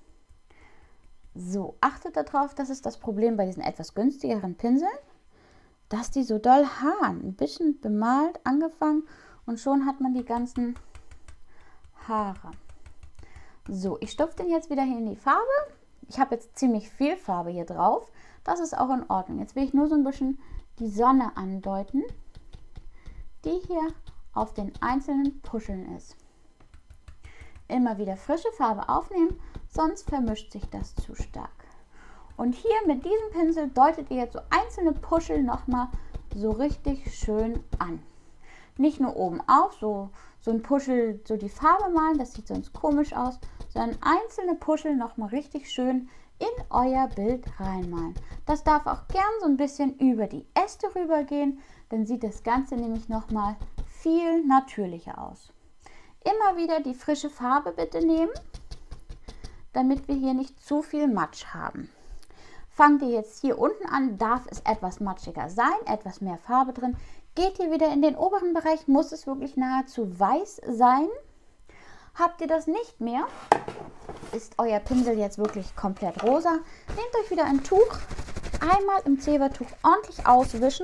So, achtet darauf, das ist das Problem bei diesen etwas günstigeren Pinseln, dass die so doll haaren. Ein bisschen bemalt, angefangen und schon hat man die ganzen Haare. So, ich stopfe den jetzt wieder hier in die Farbe. Ich habe jetzt ziemlich viel Farbe hier drauf. Das ist auch in Ordnung. Jetzt will ich nur so ein bisschen die Sonne andeuten, die hier auf den einzelnen Puscheln ist. Immer wieder frische Farbe aufnehmen, sonst vermischt sich das zu stark. Und hier mit diesem Pinsel deutet ihr jetzt so einzelne Puschel nochmal so richtig schön an. Nicht nur oben auf, so ein Puschel, so die Farbe malen, das sieht sonst komisch aus, sondern einzelne Puschel nochmal richtig schön in euer Bild reinmalen. Das darf auch gern so ein bisschen über die Äste rübergehen, dann sieht das Ganze nämlich nochmal viel natürlicher aus. Immer wieder die frische Farbe bitte nehmen, damit wir hier nicht zu viel Matsch haben. Fangt ihr jetzt hier unten an, darf es etwas matschiger sein, etwas mehr Farbe drin. Geht ihr wieder in den oberen Bereich, muss es wirklich nahezu weiß sein. Habt ihr das nicht mehr, ist euer Pinsel jetzt wirklich komplett rosa. Nehmt euch wieder ein Tuch, einmal im Zebertuch ordentlich auswischen.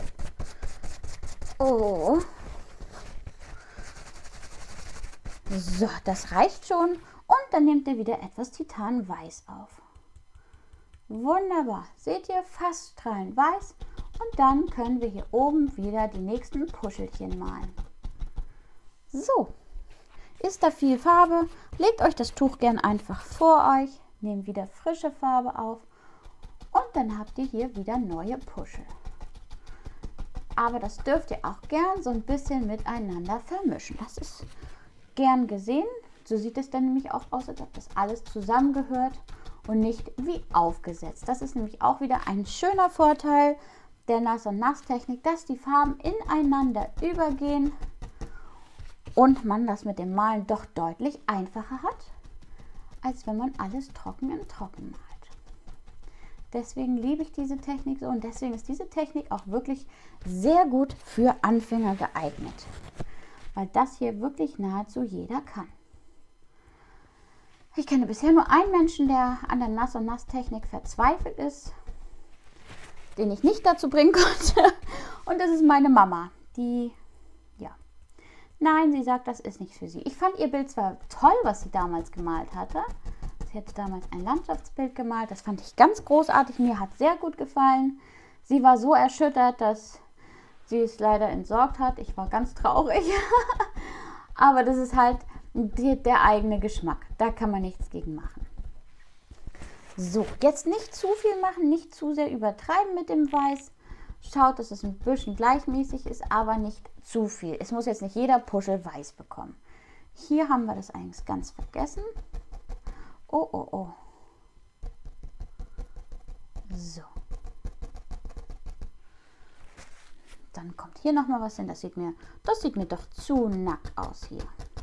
Oh. So, das reicht schon. Und dann nehmt ihr wieder etwas Titanweiß auf. Wunderbar. Seht ihr, fast strahlend weiß. Und dann können wir hier oben wieder die nächsten Puschelchen malen. So. Ist da viel Farbe, legt euch das Tuch gern einfach vor euch, nehmt wieder frische Farbe auf und dann habt ihr hier wieder neue Puschel. Aber das dürft ihr auch gern so ein bisschen miteinander vermischen. Das ist gern gesehen. So sieht es dann nämlich auch aus, als ob das alles zusammengehört und nicht wie aufgesetzt. Das ist nämlich auch wieder ein schöner Vorteil der Nass- und Nass-Technik, dass die Farben ineinander übergehen. Und man das mit dem Malen doch deutlich einfacher hat, als wenn man alles trocken in trocken malt. Deswegen liebe ich diese Technik so und deswegen ist diese Technik auch wirklich sehr gut für Anfänger geeignet. Weil das hier wirklich nahezu jeder kann. Ich kenne bisher nur einen Menschen, der an der Nass- und Nass-Technik verzweifelt ist, den ich nicht dazu bringen konnte. Und das ist meine Mama, die... Nein, sie sagt, das ist nichts für sie. Ich fand ihr Bild zwar toll, was sie damals gemalt hatte. Sie hatte damals ein Landschaftsbild gemalt. Das fand ich ganz großartig. Mir hat sehr gut gefallen. Sie war so erschüttert, dass sie es leider entsorgt hat. Ich war ganz traurig. Aber das ist halt der eigene Geschmack. Da kann man nichts gegen machen. So, jetzt nicht zu viel machen, nicht zu sehr übertreiben mit dem Weiß. Schaut, dass es ein bisschen gleichmäßig ist, aber nicht zu viel. Es muss jetzt nicht jeder Puschel weiß bekommen. Hier haben wir das eigentlich ganz vergessen. Oh, oh, oh. So. Dann kommt hier nochmal was hin. Das sieht mir doch zu nackt aus hier.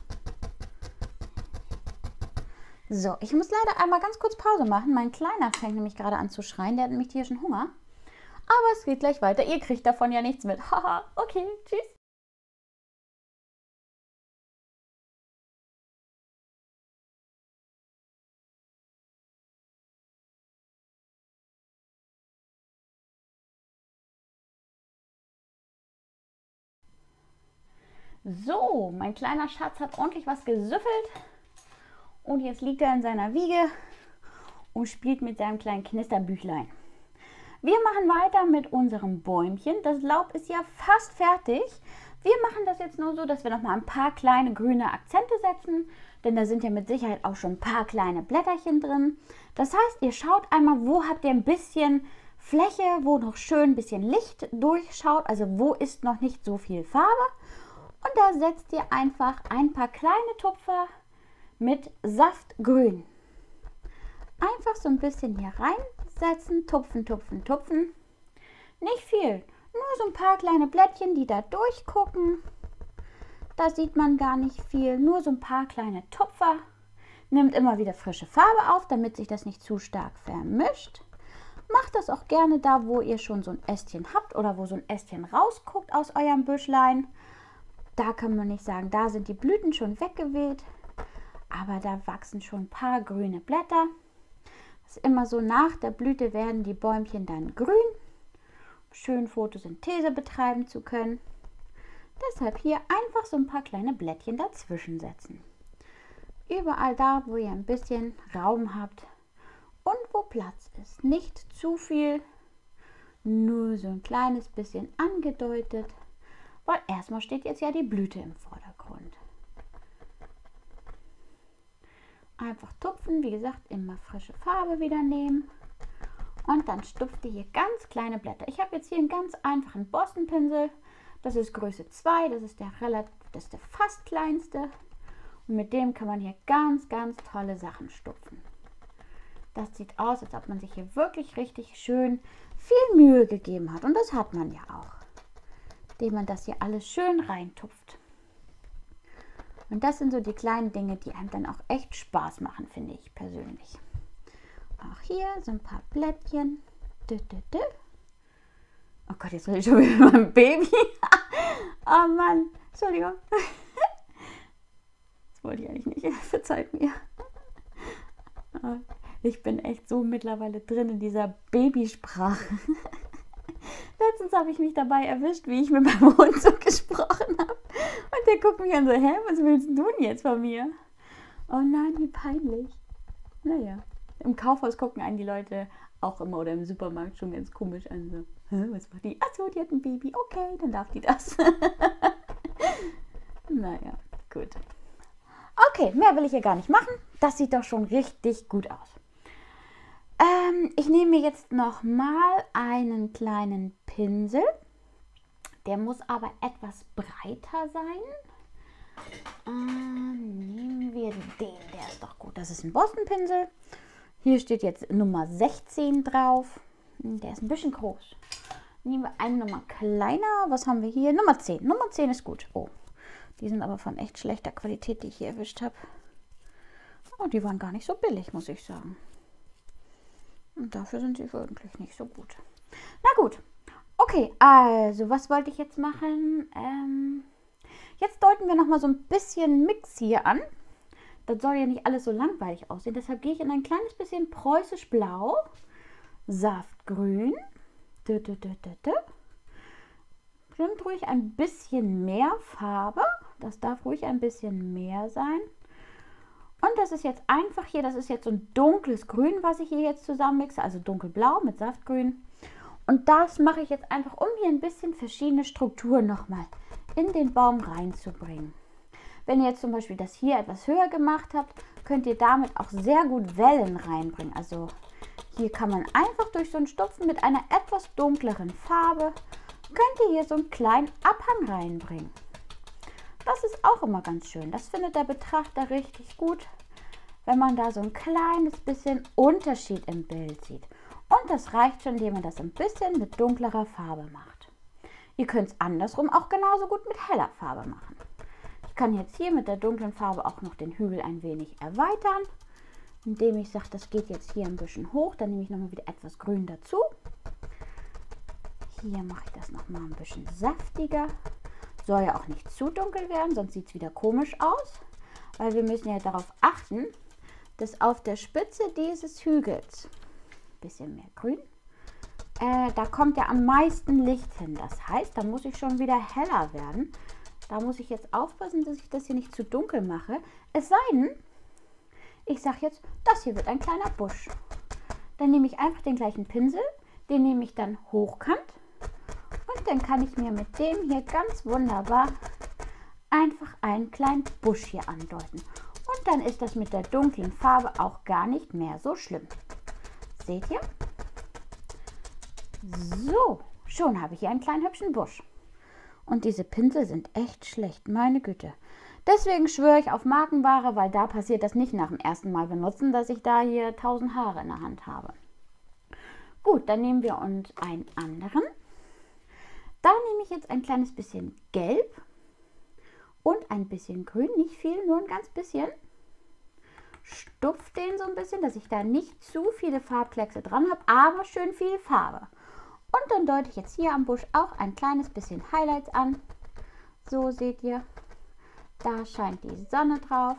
So, ich muss leider einmal ganz kurz Pause machen. Mein Kleiner fängt nämlich gerade an zu schreien. Der hat nämlich hier schon Hunger. Aber es geht gleich weiter. Ihr kriegt davon ja nichts mit. Haha, okay, tschüss. So, mein kleiner Schatz hat ordentlich was gesüffelt. Und jetzt liegt er in seiner Wiege und spielt mit seinem kleinen Knisterbüchlein. Wir machen weiter mit unserem Bäumchen. Das Laub ist ja fast fertig. Wir machen das jetzt nur so, dass wir noch mal ein paar kleine grüne Akzente setzen. Denn da sind ja mit Sicherheit auch schon ein paar kleine Blätterchen drin. Das heißt, ihr schaut einmal, wo habt ihr ein bisschen Fläche, wo noch schön ein bisschen Licht durchschaut. Also wo ist noch nicht so viel Farbe. Und da setzt ihr einfach ein paar kleine Tupfer mit Saftgrün. Einfach so ein bisschen hier reinsetzen, tupfen, tupfen, tupfen. Nicht viel, nur so ein paar kleine Blättchen, die da durchgucken. Da sieht man gar nicht viel, nur so ein paar kleine Tupfer. Nehmt immer wieder frische Farbe auf, damit sich das nicht zu stark vermischt. Macht das auch gerne da, wo ihr schon so ein Ästchen habt oder wo so ein Ästchen rausguckt aus eurem Büschlein. Da kann man nicht sagen, da sind die Blüten schon weggeweht, aber da wachsen schon ein paar grüne Blätter. Das ist immer so, nach der Blüte werden die Bäumchen dann grün, um schön Photosynthese betreiben zu können. Deshalb hier einfach so ein paar kleine Blättchen dazwischen setzen. Überall da, wo ihr ein bisschen Raum habt und wo Platz ist. Nicht zu viel, nur so ein kleines bisschen angedeutet, weil erstmal steht jetzt ja die Blüte im Vordergrund. Einfach tupfen, wie gesagt, immer frische Farbe wieder nehmen und dann stupft ihr hier ganz kleine Blätter. Ich habe jetzt hier einen ganz einfachen Bossenpinsel, das ist Größe 2, das ist der fast kleinste und mit dem kann man hier ganz, ganz tolle Sachen stupfen. Das sieht aus, als ob man sich hier wirklich richtig schön viel Mühe gegeben hat und das hat man ja auch. indem man das hier alles schön reintupft. Und das sind so die kleinen Dinge, die einem dann auch echt Spaß machen, finde ich persönlich. Auch hier so ein paar Blättchen. Oh Gott, jetzt rede ich schon wieder mit meinem Baby. Oh Mann, Entschuldigung. Das wollte ich eigentlich nicht. Verzeiht mir. Ich bin echt so mittlerweile drin in dieser Babysprache. Letztens habe ich mich dabei erwischt, wie ich mit meinem Hund so gesprochen habe. Und der guckt mich an so, hä, was willst du denn jetzt von mir? Oh nein, wie peinlich. Naja, im Kaufhaus gucken einen die Leute auch immer oder im Supermarkt schon ganz komisch an. So, hä, was macht die? Achso, die hat ein Baby. Okay, dann darf die das. Naja, gut. Okay, mehr will ich hier gar nicht machen. Das sieht doch schon richtig gut aus. Ich nehme mir jetzt noch mal einen kleinen Pinsel. Der muss aber etwas breiter sein. Nehmen wir den, der ist doch gut. Das ist ein Boston-Pinsel. Hier steht jetzt Nummer 16 drauf. Der ist ein bisschen groß. Nehmen wir eine Nummer kleiner. Was haben wir hier? Nummer 10. Nummer 10 ist gut. Oh, die sind aber von echt schlechter Qualität, die ich hier erwischt habe. Oh, die waren gar nicht so billig, muss ich sagen. Und dafür sind sie wirklich nicht so gut. Na gut. Okay, also was wollte ich jetzt machen? Jetzt deuten wir nochmal so ein bisschen Mix hier an. Das soll ja nicht alles so langweilig aussehen. Deshalb gehe ich in ein kleines bisschen preußisch blau, Saftgrün. Nimmt ruhig ein bisschen mehr Farbe. Das darf ruhig ein bisschen mehr sein. Und das ist jetzt einfach hier, das ist jetzt so ein dunkles Grün, was ich hier jetzt zusammenmixe, also dunkelblau mit Saftgrün. Und das mache ich jetzt einfach, um hier ein bisschen verschiedene Strukturen nochmal in den Baum reinzubringen. Wenn ihr jetzt zum Beispiel das hier etwas höher gemacht habt, könnt ihr damit auch sehr gut Wellen reinbringen. Also hier kann man einfach durch so ein Stupfen mit einer etwas dunkleren Farbe, könnt ihr hier so einen kleinen Abhang reinbringen. Das ist auch immer ganz schön. Das findet der Betrachter richtig gut, wenn man da so ein kleines bisschen Unterschied im Bild sieht. Und das reicht schon, indem man das ein bisschen mit dunklerer Farbe macht. Ihr könnt es andersrum auch genauso gut mit heller Farbe machen. Ich kann jetzt hier mit der dunklen Farbe auch noch den Hügel ein wenig erweitern, indem ich sage, das geht jetzt hier ein bisschen hoch. Dann nehme ich nochmal wieder etwas Grün dazu. Hier mache ich das nochmal ein bisschen saftiger. Soll ja auch nicht zu dunkel werden, sonst sieht es wieder komisch aus. Weil wir müssen ja darauf achten, dass auf der Spitze dieses Hügels, ein bisschen mehr Grün, da kommt ja am meisten Licht hin. Das heißt, da muss ich schon wieder heller werden. Da muss ich jetzt aufpassen, dass ich das hier nicht zu dunkel mache. Es sei denn, ich sage jetzt, das hier wird ein kleiner Busch. Dann nehme ich einfach den gleichen Pinsel, den nehme ich dann hochkant. Und dann kann ich mir mit dem hier ganz wunderbar einfach einen kleinen Busch hier andeuten. Und dann ist das mit der dunklen Farbe auch gar nicht mehr so schlimm. Seht ihr? So, schon habe ich hier einen kleinen hübschen Busch. Und diese Pinsel sind echt schlecht, meine Güte. Deswegen schwöre ich auf Markenware, weil da passiert das nicht nach dem ersten Mal benutzen, dass ich da hier 1000 Haare in der Hand habe. Gut, dann nehmen wir uns einen anderen. Da nehme ich jetzt ein kleines bisschen Gelb und ein bisschen Grün, nicht viel, nur ein ganz bisschen. Stupfe den so ein bisschen, dass ich da nicht zu viele Farbkleckse dran habe, aber schön viel Farbe. Und dann deute ich jetzt hier am Busch auch ein kleines bisschen Highlights an. So seht ihr, da scheint die Sonne drauf.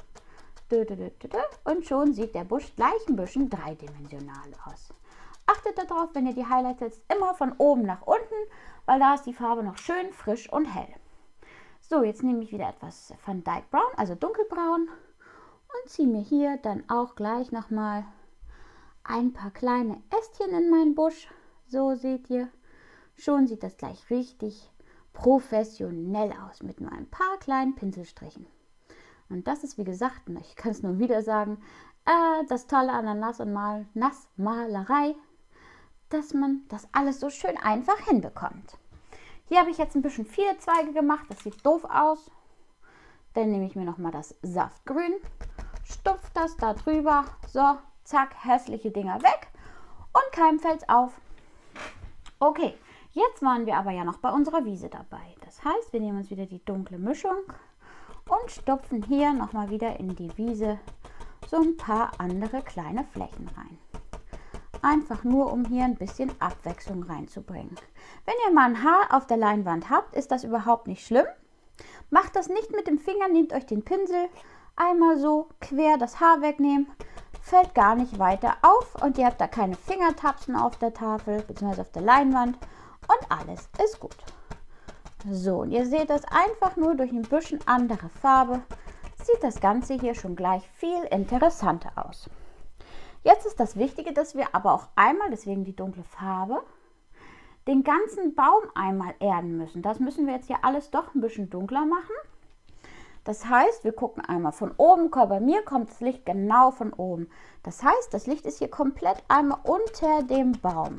Und schon sieht der Busch gleich ein bisschen dreidimensional aus. Achtet darauf, wenn ihr die Highlights setzt, immer von oben nach unten, weil da ist die Farbe noch schön frisch und hell. So, jetzt nehme ich wieder etwas Van Dyke Brown, also dunkelbraun, und ziehe mir hier dann auch gleich nochmal ein paar kleine Ästchen in meinen Busch. So seht ihr, schon sieht das gleich richtig professionell aus mit nur ein paar kleinen Pinselstrichen. Und das ist, wie gesagt, ich kann es nur wieder sagen, das Tolle an der Nassmalerei, dass man das alles so schön einfach hinbekommt. Hier habe ich jetzt ein bisschen viele Zweige gemacht, das sieht doof aus. Dann nehme ich mir nochmal das Saftgrün, stupfe das da drüber, so, zack, hässliche Dinger weg und keinem fällt's auf. Okay, Jetzt waren wir aber ja noch bei unserer Wiese dabei. Das heißt, wir nehmen uns wieder die dunkle Mischung und stopfen hier nochmal wieder in die Wiese so ein paar andere kleine Flächen rein. Einfach nur, um hier ein bisschen Abwechslung reinzubringen. Wenn ihr mal ein Haar auf der Leinwand habt, ist das überhaupt nicht schlimm. Macht das nicht mit dem Finger, nehmt euch den Pinsel, einmal so quer das Haar wegnehmen, fällt gar nicht weiter auf und ihr habt da keine Fingertapsen auf der Tafel bzw. auf der Leinwand und alles ist gut. So, und ihr seht das einfach nur durch ein bisschen andere Farbe, sieht das Ganze hier schon gleich viel interessanter aus. Jetzt ist das Wichtige, dass wir aber auch einmal, deswegen die dunkle Farbe, den ganzen Baum einmal erden müssen. Das müssen wir jetzt hier alles doch ein bisschen dunkler machen. Das heißt, wir gucken einmal von oben, bei mir kommt das Licht genau von oben. Das heißt, das Licht ist hier komplett einmal unter dem Baum.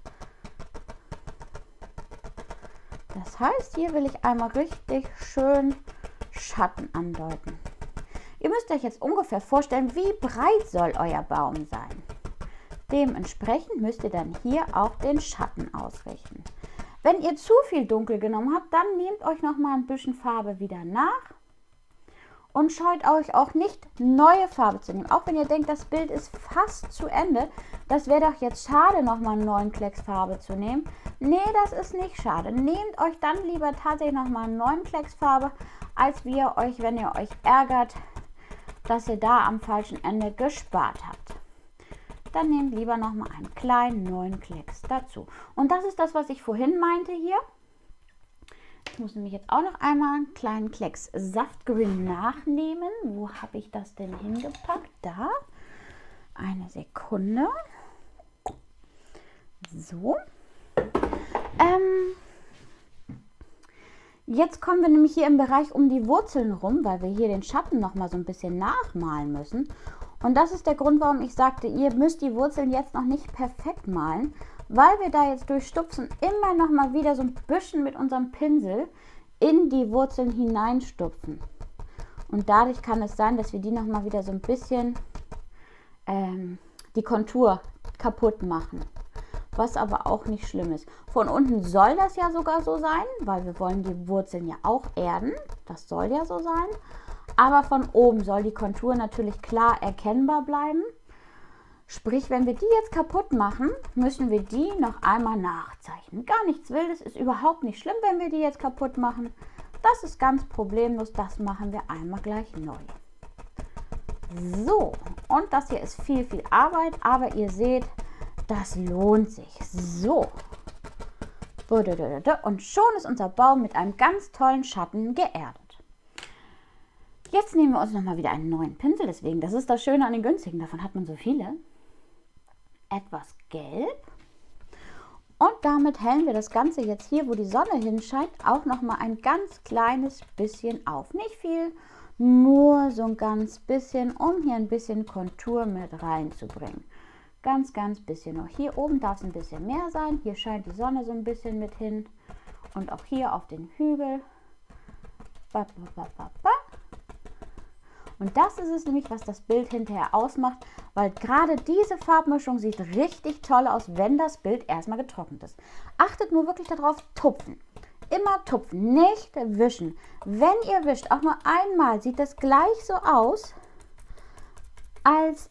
Das heißt, hier will ich einmal richtig schön Schatten andeuten. Ihr müsst euch jetzt ungefähr vorstellen, wie breit soll euer Baum sein. Dementsprechend müsst ihr dann hier auch den Schatten ausrichten. Wenn ihr zu viel Dunkel genommen habt, dann nehmt euch noch mal ein bisschen Farbe wieder nach und scheut euch auch nicht, neue Farbe zu nehmen. Auch wenn ihr denkt, das Bild ist fast zu Ende, das wäre doch jetzt schade, noch mal einen neuen Klecks Farbe zu nehmen. Nee, das ist nicht schade. Nehmt euch dann lieber tatsächlich noch mal einen neuen Klecks Farbe, als wenn ihr euch ärgert, dass ihr da am falschen Ende gespart habt. Dann nehmt lieber noch mal einen kleinen neuen Klecks dazu. Und das ist das, was ich vorhin meinte hier. Ich muss nämlich jetzt auch noch einmal einen kleinen Klecks Saftgrün nachnehmen. Wo habe ich das denn hingepackt? Da. Eine Sekunde. So. Jetzt kommen wir nämlich hier im Bereich um die Wurzeln rum, weil wir hier den Schatten noch mal so ein bisschen nachmalen müssen. Und das ist der Grund, warum ich sagte, ihr müsst die Wurzeln jetzt noch nicht perfekt malen, weil wir da jetzt durch Stupsen immer noch mal wieder so ein bisschen mit unserem Pinsel in die Wurzeln hineinstupfen. Und dadurch kann es sein, dass wir die noch mal wieder so ein bisschen die Kontur kaputt machen. Was aber auch nicht schlimm ist. Von unten soll das ja sogar so sein, weil wir wollen die Wurzeln ja auch erden. Das soll ja so sein. Aber von oben soll die Kontur natürlich klar erkennbar bleiben. Sprich, wenn wir die jetzt kaputt machen, müssen wir die noch einmal nachzeichnen. Gar nichts Wildes, ist überhaupt nicht schlimm, wenn wir die jetzt kaputt machen. Das ist ganz problemlos, das machen wir einmal gleich neu. So, und das hier ist viel, viel Arbeit, aber ihr seht, das lohnt sich. So. Und schon ist unser Baum mit einem ganz tollen Schatten geerdet. Jetzt nehmen wir uns nochmal wieder einen neuen Pinsel. Deswegen, das ist das Schöne an den günstigen. Davon hat man so viele. Etwas gelb. Und damit hellen wir das Ganze jetzt hier, wo die Sonne hinscheint, auch nochmal ein ganz kleines bisschen auf. Nicht viel, nur so ein ganz bisschen, um hier ein bisschen Kontur mit reinzubringen. Ganz, ganz bisschen noch. Hier oben darf es ein bisschen mehr sein. Hier scheint die Sonne so ein bisschen mit hin. Und auch hier auf den Hügel. Und das ist es nämlich, was das Bild hinterher ausmacht. Weil gerade diese Farbmischung sieht richtig toll aus, wenn das Bild erstmal getrocknet ist. Achtet nur wirklich darauf, tupfen. Immer tupfen, nicht wischen. Wenn ihr wischt, auch nur einmal, sieht das gleich so aus, als,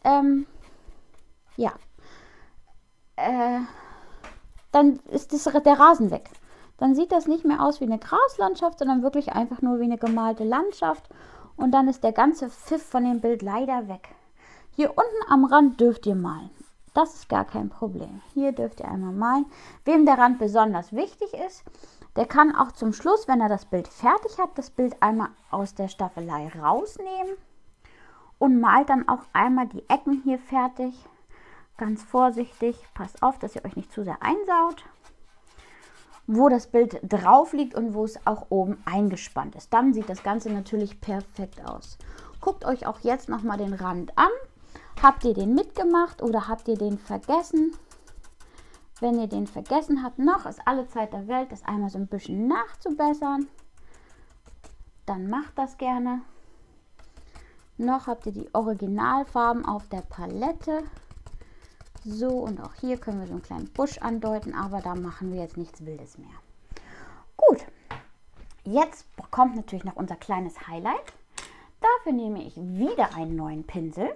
dann ist der Rasen weg. Dann sieht das nicht mehr aus wie eine Graslandschaft, sondern wirklich einfach nur wie eine gemalte Landschaft. Und dann ist der ganze Pfiff von dem Bild leider weg. Hier unten am Rand dürft ihr malen. Das ist gar kein Problem. Hier dürft ihr einmal malen. Wem der Rand besonders wichtig ist, der kann auch zum Schluss, wenn er das Bild fertig hat, das Bild einmal aus der Staffelei rausnehmen und malt dann auch einmal die Ecken hier fertig. Ganz vorsichtig, passt auf, dass ihr euch nicht zu sehr einsaut, wo das Bild drauf liegt und wo es auch oben eingespannt ist. Dann sieht das Ganze natürlich perfekt aus. Guckt euch auch jetzt nochmal den Rand an. Habt ihr den mitgemacht oder habt ihr den vergessen? Wenn ihr den vergessen habt, noch ist alle Zeit der Welt, das einmal so ein bisschen nachzubessern. Dann macht das gerne. Noch habt ihr die Originalfarben auf der Palette. So, und auch hier können wir so einen kleinen Busch andeuten, aber da machen wir jetzt nichts Wildes mehr. Gut, jetzt kommt natürlich noch unser kleines Highlight. Dafür nehme ich wieder einen neuen Pinsel.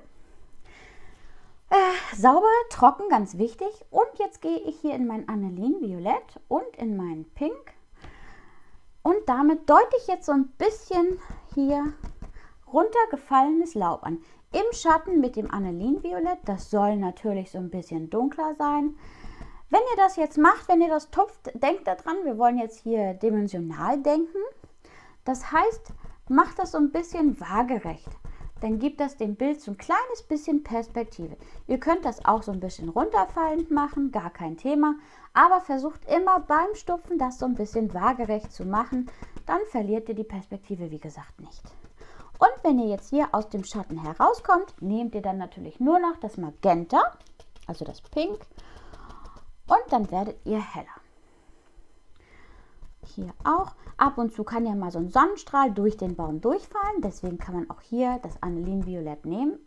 Sauber, trocken, ganz wichtig. Und jetzt gehe ich hier in mein Anneline Violett und in mein Pink. Und damit deute ich jetzt so ein bisschen hier runtergefallenes Laub an. Im Schatten mit dem Anneline Violett. Das soll natürlich so ein bisschen dunkler sein. Wenn ihr das jetzt macht, wenn ihr das tupft, denkt daran, wir wollen jetzt hier dimensional denken. Das heißt, macht das so ein bisschen waagerecht. Dann gibt das dem Bild so ein kleines bisschen Perspektive. Ihr könnt das auch so ein bisschen runterfallend machen, gar kein Thema. Aber versucht immer beim Stupfen das so ein bisschen waagerecht zu machen. Dann verliert ihr die Perspektive, wie gesagt, nicht. Und wenn ihr jetzt hier aus dem Schatten herauskommt, nehmt ihr dann natürlich nur noch das Magenta, also das Pink, und dann werdet ihr heller. Hier auch. Ab und zu kann ja mal so ein Sonnenstrahl durch den Baum durchfallen, deswegen kann man auch hier das Anneline Violett nehmen.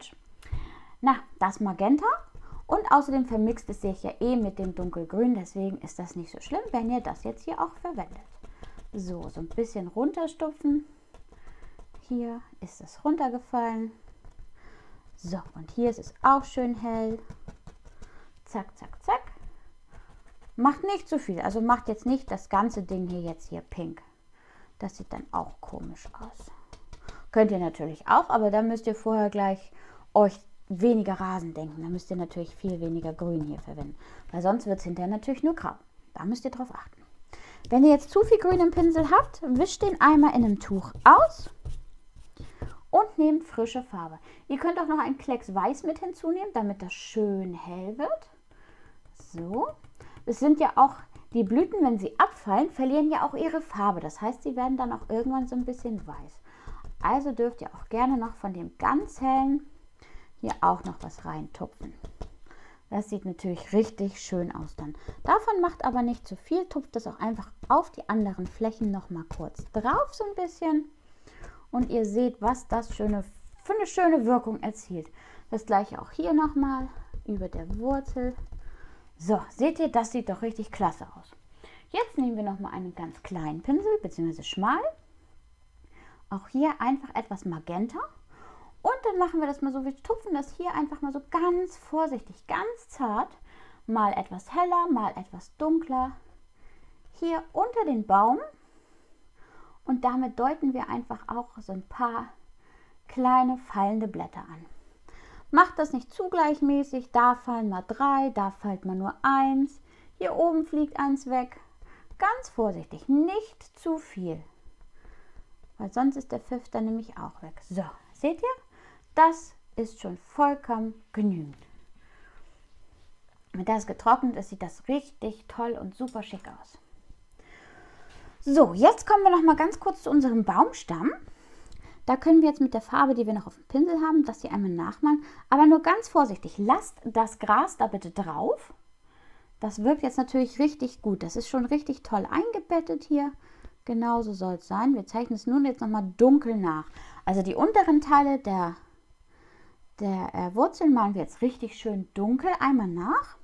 Das Magenta. Und außerdem vermixt es sich ja eh mit dem Dunkelgrün, deswegen ist das nicht so schlimm, wenn ihr das jetzt hier auch verwendet. So ein bisschen runterstupfen. Hier ist es runtergefallen. So, und hier ist es auch schön hell. Zack, zack, zack. Macht nicht zu viel, also macht jetzt nicht das ganze Ding hier pink. Das sieht dann auch komisch aus. Könnt ihr natürlich auch, aber da müsst ihr vorher gleich euch weniger Rasen denken. Da müsst ihr natürlich viel weniger Grün hier verwenden, weil sonst wird es hinterher natürlich nur grau. Da müsst ihr drauf achten. Wenn ihr jetzt zu viel Grün im Pinsel habt, wischt den einmal in einem Tuch aus. Und nehmt frische Farbe. Ihr könnt auch noch einen Klecks Weiß mit hinzunehmen, damit das schön hell wird. So. Es sind ja auch die Blüten, wenn sie abfallen, verlieren ja auch ihre Farbe. Das heißt, sie werden dann auch irgendwann so ein bisschen weiß. Also dürft ihr auch gerne noch von dem ganz hellen hier auch noch was reintupfen. Das sieht natürlich richtig schön aus dann. Davon macht aber nicht zu viel. Tupft es auch einfach auf die anderen Flächen noch mal kurz drauf so ein bisschen. Und ihr seht, was das für eine schöne Wirkung erzielt. Das gleiche auch hier nochmal über der Wurzel. So, seht ihr, das sieht doch richtig klasse aus. Jetzt nehmen wir nochmal einen ganz kleinen Pinsel, beziehungsweise schmal. Auch hier einfach etwas Magenta. Und dann machen wir das mal so, wir tupfen das hier einfach mal so ganz vorsichtig, ganz zart. Mal etwas heller, mal etwas dunkler. Hier unter den Baum. Und damit deuten wir einfach auch so ein paar kleine fallende Blätter an. Macht das nicht zu gleichmäßig. Da fallen mal 3, da fällt mal nur 1. Hier oben fliegt 1 weg. Ganz vorsichtig, nicht zu viel. Weil sonst ist der Pfiff dann nämlich auch weg. So, seht ihr? Das ist schon vollkommen genügend. Wenn das getrocknet ist, sieht das richtig toll und super schick aus. So, jetzt kommen wir noch mal ganz kurz zu unserem Baumstamm. Da können wir jetzt mit der Farbe, die wir noch auf dem Pinsel haben, das hier einmal nachmalen. Aber nur ganz vorsichtig, lasst das Gras da bitte drauf. Das wirkt jetzt natürlich richtig gut. Das ist schon richtig toll eingebettet hier. Genauso soll es sein. Wir zeichnen es nun jetzt nochmal dunkel nach. Also die unteren Teile der Wurzeln malen wir jetzt richtig schön dunkel einmal nach.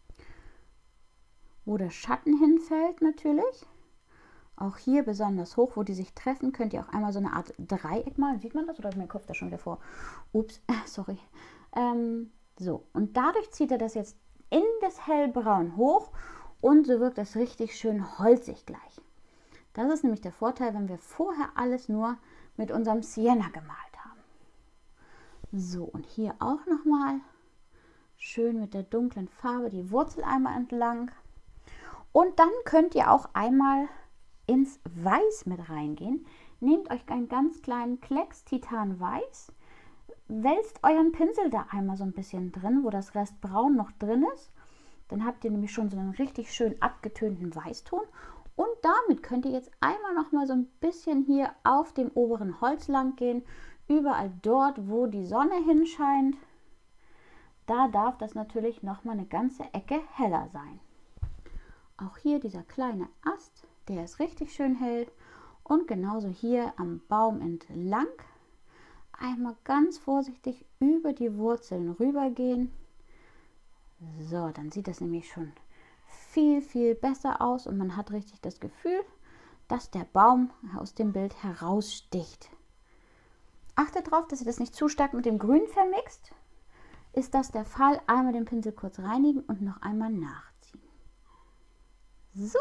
Wo der Schatten hinfällt natürlich. Auch hier besonders hoch, wo die sich treffen, könnt ihr auch einmal so eine Art Dreieck malen. Sieht man das oder ist mein Kopf da schon wieder vor? Ups, sorry. So, und dadurch zieht er das jetzt in das hellbraun hoch und so wirkt das richtig schön holzig gleich. Das ist nämlich der Vorteil, wenn wir vorher alles nur mit unserem Sienna gemalt haben. So, und hier auch nochmal schön mit der dunklen Farbe die Wurzel einmal entlang. Und dann könnt ihr auch einmal ins Weiß mit reingehen. Nehmt euch einen ganz kleinen Klecks Titan Weiß, wälzt euren Pinsel da einmal so ein bisschen drin, wo das Rest Braun noch drin ist. Dann habt ihr nämlich schon so einen richtig schön abgetönten Weißton. Und damit könnt ihr jetzt einmal noch mal so ein bisschen hier auf dem oberen Holz lang gehen. Überall dort, wo die Sonne hinscheint. Da darf das natürlich noch mal eine ganze Ecke heller sein. Auch hier dieser kleine Ast. Der ist richtig schön hell und genauso hier am Baum entlang einmal ganz vorsichtig über die Wurzeln rüber gehen. So, dann sieht das nämlich schon viel, viel besser aus und man hat richtig das Gefühl, dass der Baum aus dem Bild heraussticht. Achtet darauf, dass ihr das nicht zu stark mit dem Grün vermixt. Ist das der Fall, einmal den Pinsel kurz reinigen und noch einmal nachziehen. So.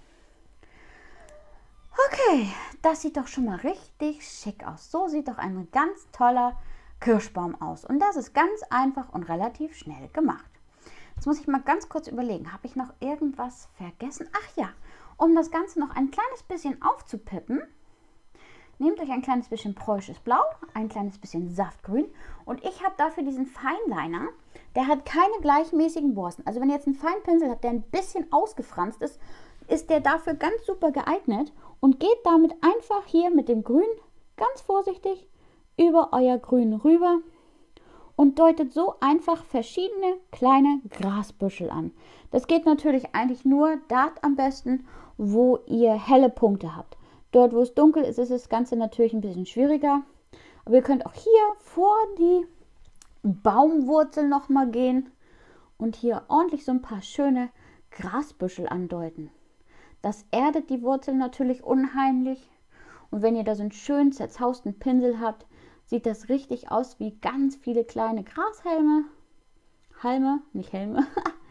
Okay, das sieht doch schon mal richtig schick aus. So sieht doch ein ganz toller Kirschbaum aus. Und das ist ganz einfach und relativ schnell gemacht. Jetzt muss ich mal ganz kurz überlegen, habe ich noch irgendwas vergessen? Ach ja, um das Ganze noch ein kleines bisschen aufzupippen, nehmt euch ein kleines bisschen preußisches Blau, ein kleines bisschen Saftgrün und ich habe dafür diesen Feinliner, der hat keine gleichmäßigen Borsten. Also wenn ihr jetzt einen Feinpinsel habt, der ein bisschen ausgefranst ist, ist der dafür ganz super geeignet und geht damit einfach hier mit dem Grün ganz vorsichtig über euer Grün rüber und deutet so einfach verschiedene kleine Grasbüschel an. Das geht natürlich eigentlich nur dort am besten, wo ihr helle Punkte habt. Dort, wo es dunkel ist, ist das Ganze natürlich ein bisschen schwieriger. Aber ihr könnt auch hier vor die Baumwurzel nochmal gehen und hier ordentlich so ein paar schöne Grasbüschel andeuten. Das erdet die Wurzel natürlich unheimlich. Und wenn ihr da so einen schön zerzausten Pinsel habt, sieht das richtig aus wie ganz viele kleine Grashalme. Halme, nicht Helme.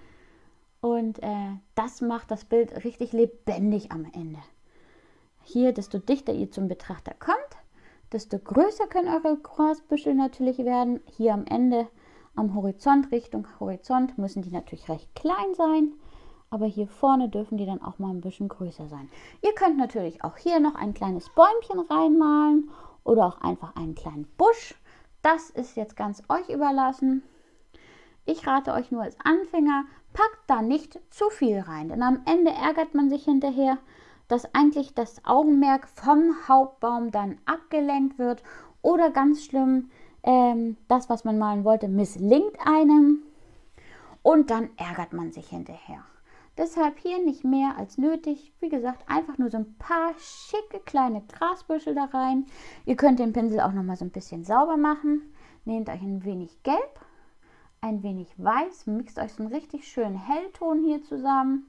Und das macht das Bild richtig lebendig am Ende. Hier, desto dichter ihr zum Betrachter kommt, desto größer können eure Grasbüschel natürlich werden. Hier am Ende, am Horizont, Richtung Horizont, müssen die natürlich recht klein sein. Aber hier vorne dürfen die dann auch mal ein bisschen größer sein. Ihr könnt natürlich auch hier noch ein kleines Bäumchen reinmalen oder auch einfach einen kleinen Busch. Das ist jetzt ganz euch überlassen. Ich rate euch nur als Anfänger, packt da nicht zu viel rein. Denn am Ende ärgert man sich hinterher, dass eigentlich das Augenmerk vom Hauptbaum dann abgelenkt wird. Oder ganz schlimm, das, was man malen wollte, misslingt einem. Und dann ärgert man sich hinterher. Deshalb hier nicht mehr als nötig. Wie gesagt, einfach nur so ein paar schicke kleine Grasbüschel da rein. Ihr könnt den Pinsel auch noch mal so ein bisschen sauber machen. Nehmt euch ein wenig Gelb, ein wenig Weiß, mixt euch so einen richtig schönen Hellton hier zusammen.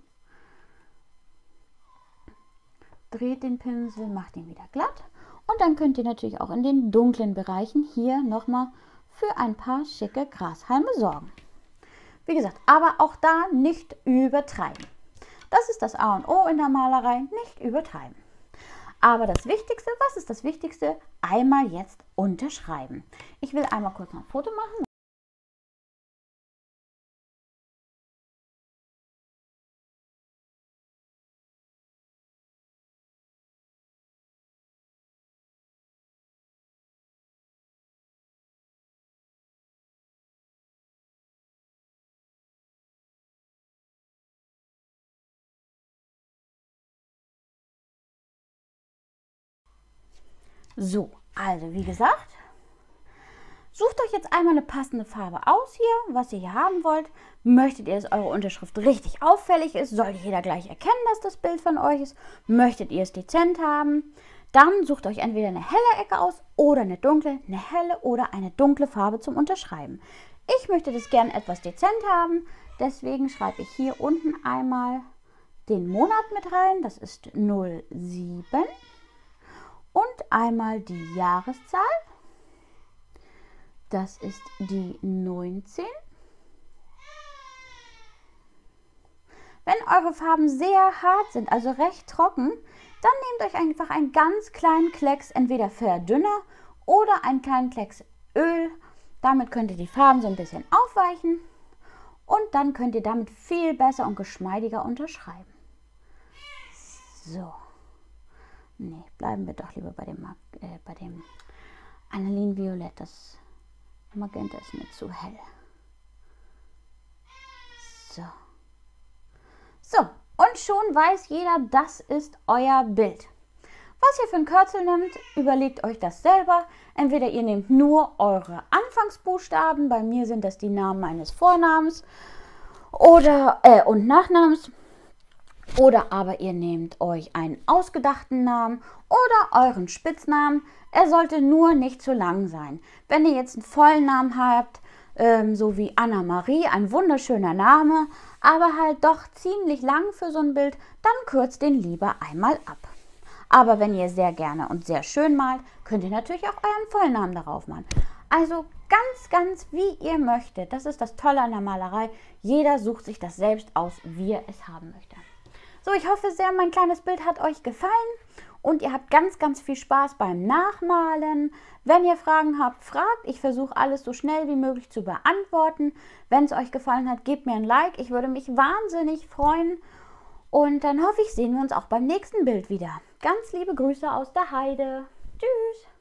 Dreht den Pinsel, macht ihn wieder glatt. Und dann könnt ihr natürlich auch in den dunklen Bereichen hier nochmal für ein paar schicke Grashalme sorgen. Wie gesagt, aber auch da nicht übertreiben. Das ist das A und O in der Malerei, nicht übertreiben. Aber das Wichtigste, was ist das Wichtigste? Einmal jetzt unterschreiben. Ich will einmal kurz noch ein Foto machen. So, also wie gesagt, sucht euch jetzt einmal eine passende Farbe aus hier, was ihr hier haben wollt. Möchtet ihr, dass eure Unterschrift richtig auffällig ist? Soll jeder gleich erkennen, dass das Bild von euch ist? Möchtet ihr es dezent haben? Dann sucht euch entweder eine helle Ecke aus oder eine dunkle, eine helle oder eine dunkle Farbe zum Unterschreiben. Ich möchte das gerne etwas dezent haben, deswegen schreibe ich hier unten einmal den Monat mit rein, das ist 07. Und einmal die Jahreszahl, das ist die 19. Wenn eure Farben sehr hart sind, also recht trocken, dann nehmt euch einfach einen ganz kleinen Klecks, entweder Verdünner oder einen kleinen Klecks Öl. Damit könnt ihr die Farben so ein bisschen aufweichen und dann könnt ihr damit viel besser und geschmeidiger unterschreiben. So. Nee, bleiben wir doch lieber bei dem Aniline Violett. Das Magenta ist mir zu hell. So. So, und schon weiß jeder, das ist euer Bild. Was ihr für ein Kürzel nehmt, überlegt euch das selber. Entweder ihr nehmt nur eure Anfangsbuchstaben, bei mir sind das die Namen meines Vornamens oder und Nachnamens. Oder aber ihr nehmt euch einen ausgedachten Namen oder euren Spitznamen. Er sollte nur nicht zu lang sein. Wenn ihr jetzt einen vollen Namen habt, so wie Anna-Marie, ein wunderschöner Name, aber halt doch ziemlich lang für so ein Bild, dann kürzt den lieber einmal ab. Aber wenn ihr sehr gerne und sehr schön malt, könnt ihr natürlich auch euren Vollnamen darauf malen. Also ganz wie ihr möchtet. Das ist das Tolle an der Malerei. Jeder sucht sich das selbst aus, wie er es haben möchte. So, ich hoffe sehr, mein kleines Bild hat euch gefallen und ihr habt ganz viel Spaß beim Nachmalen. Wenn ihr Fragen habt, fragt. Ich versuche alles so schnell wie möglich zu beantworten. Wenn es euch gefallen hat, gebt mir ein Like. Ich würde mich wahnsinnig freuen. Und dann hoffe ich, sehen wir uns auch beim nächsten Bild wieder. Ganz liebe Grüße aus der Heide. Tschüss.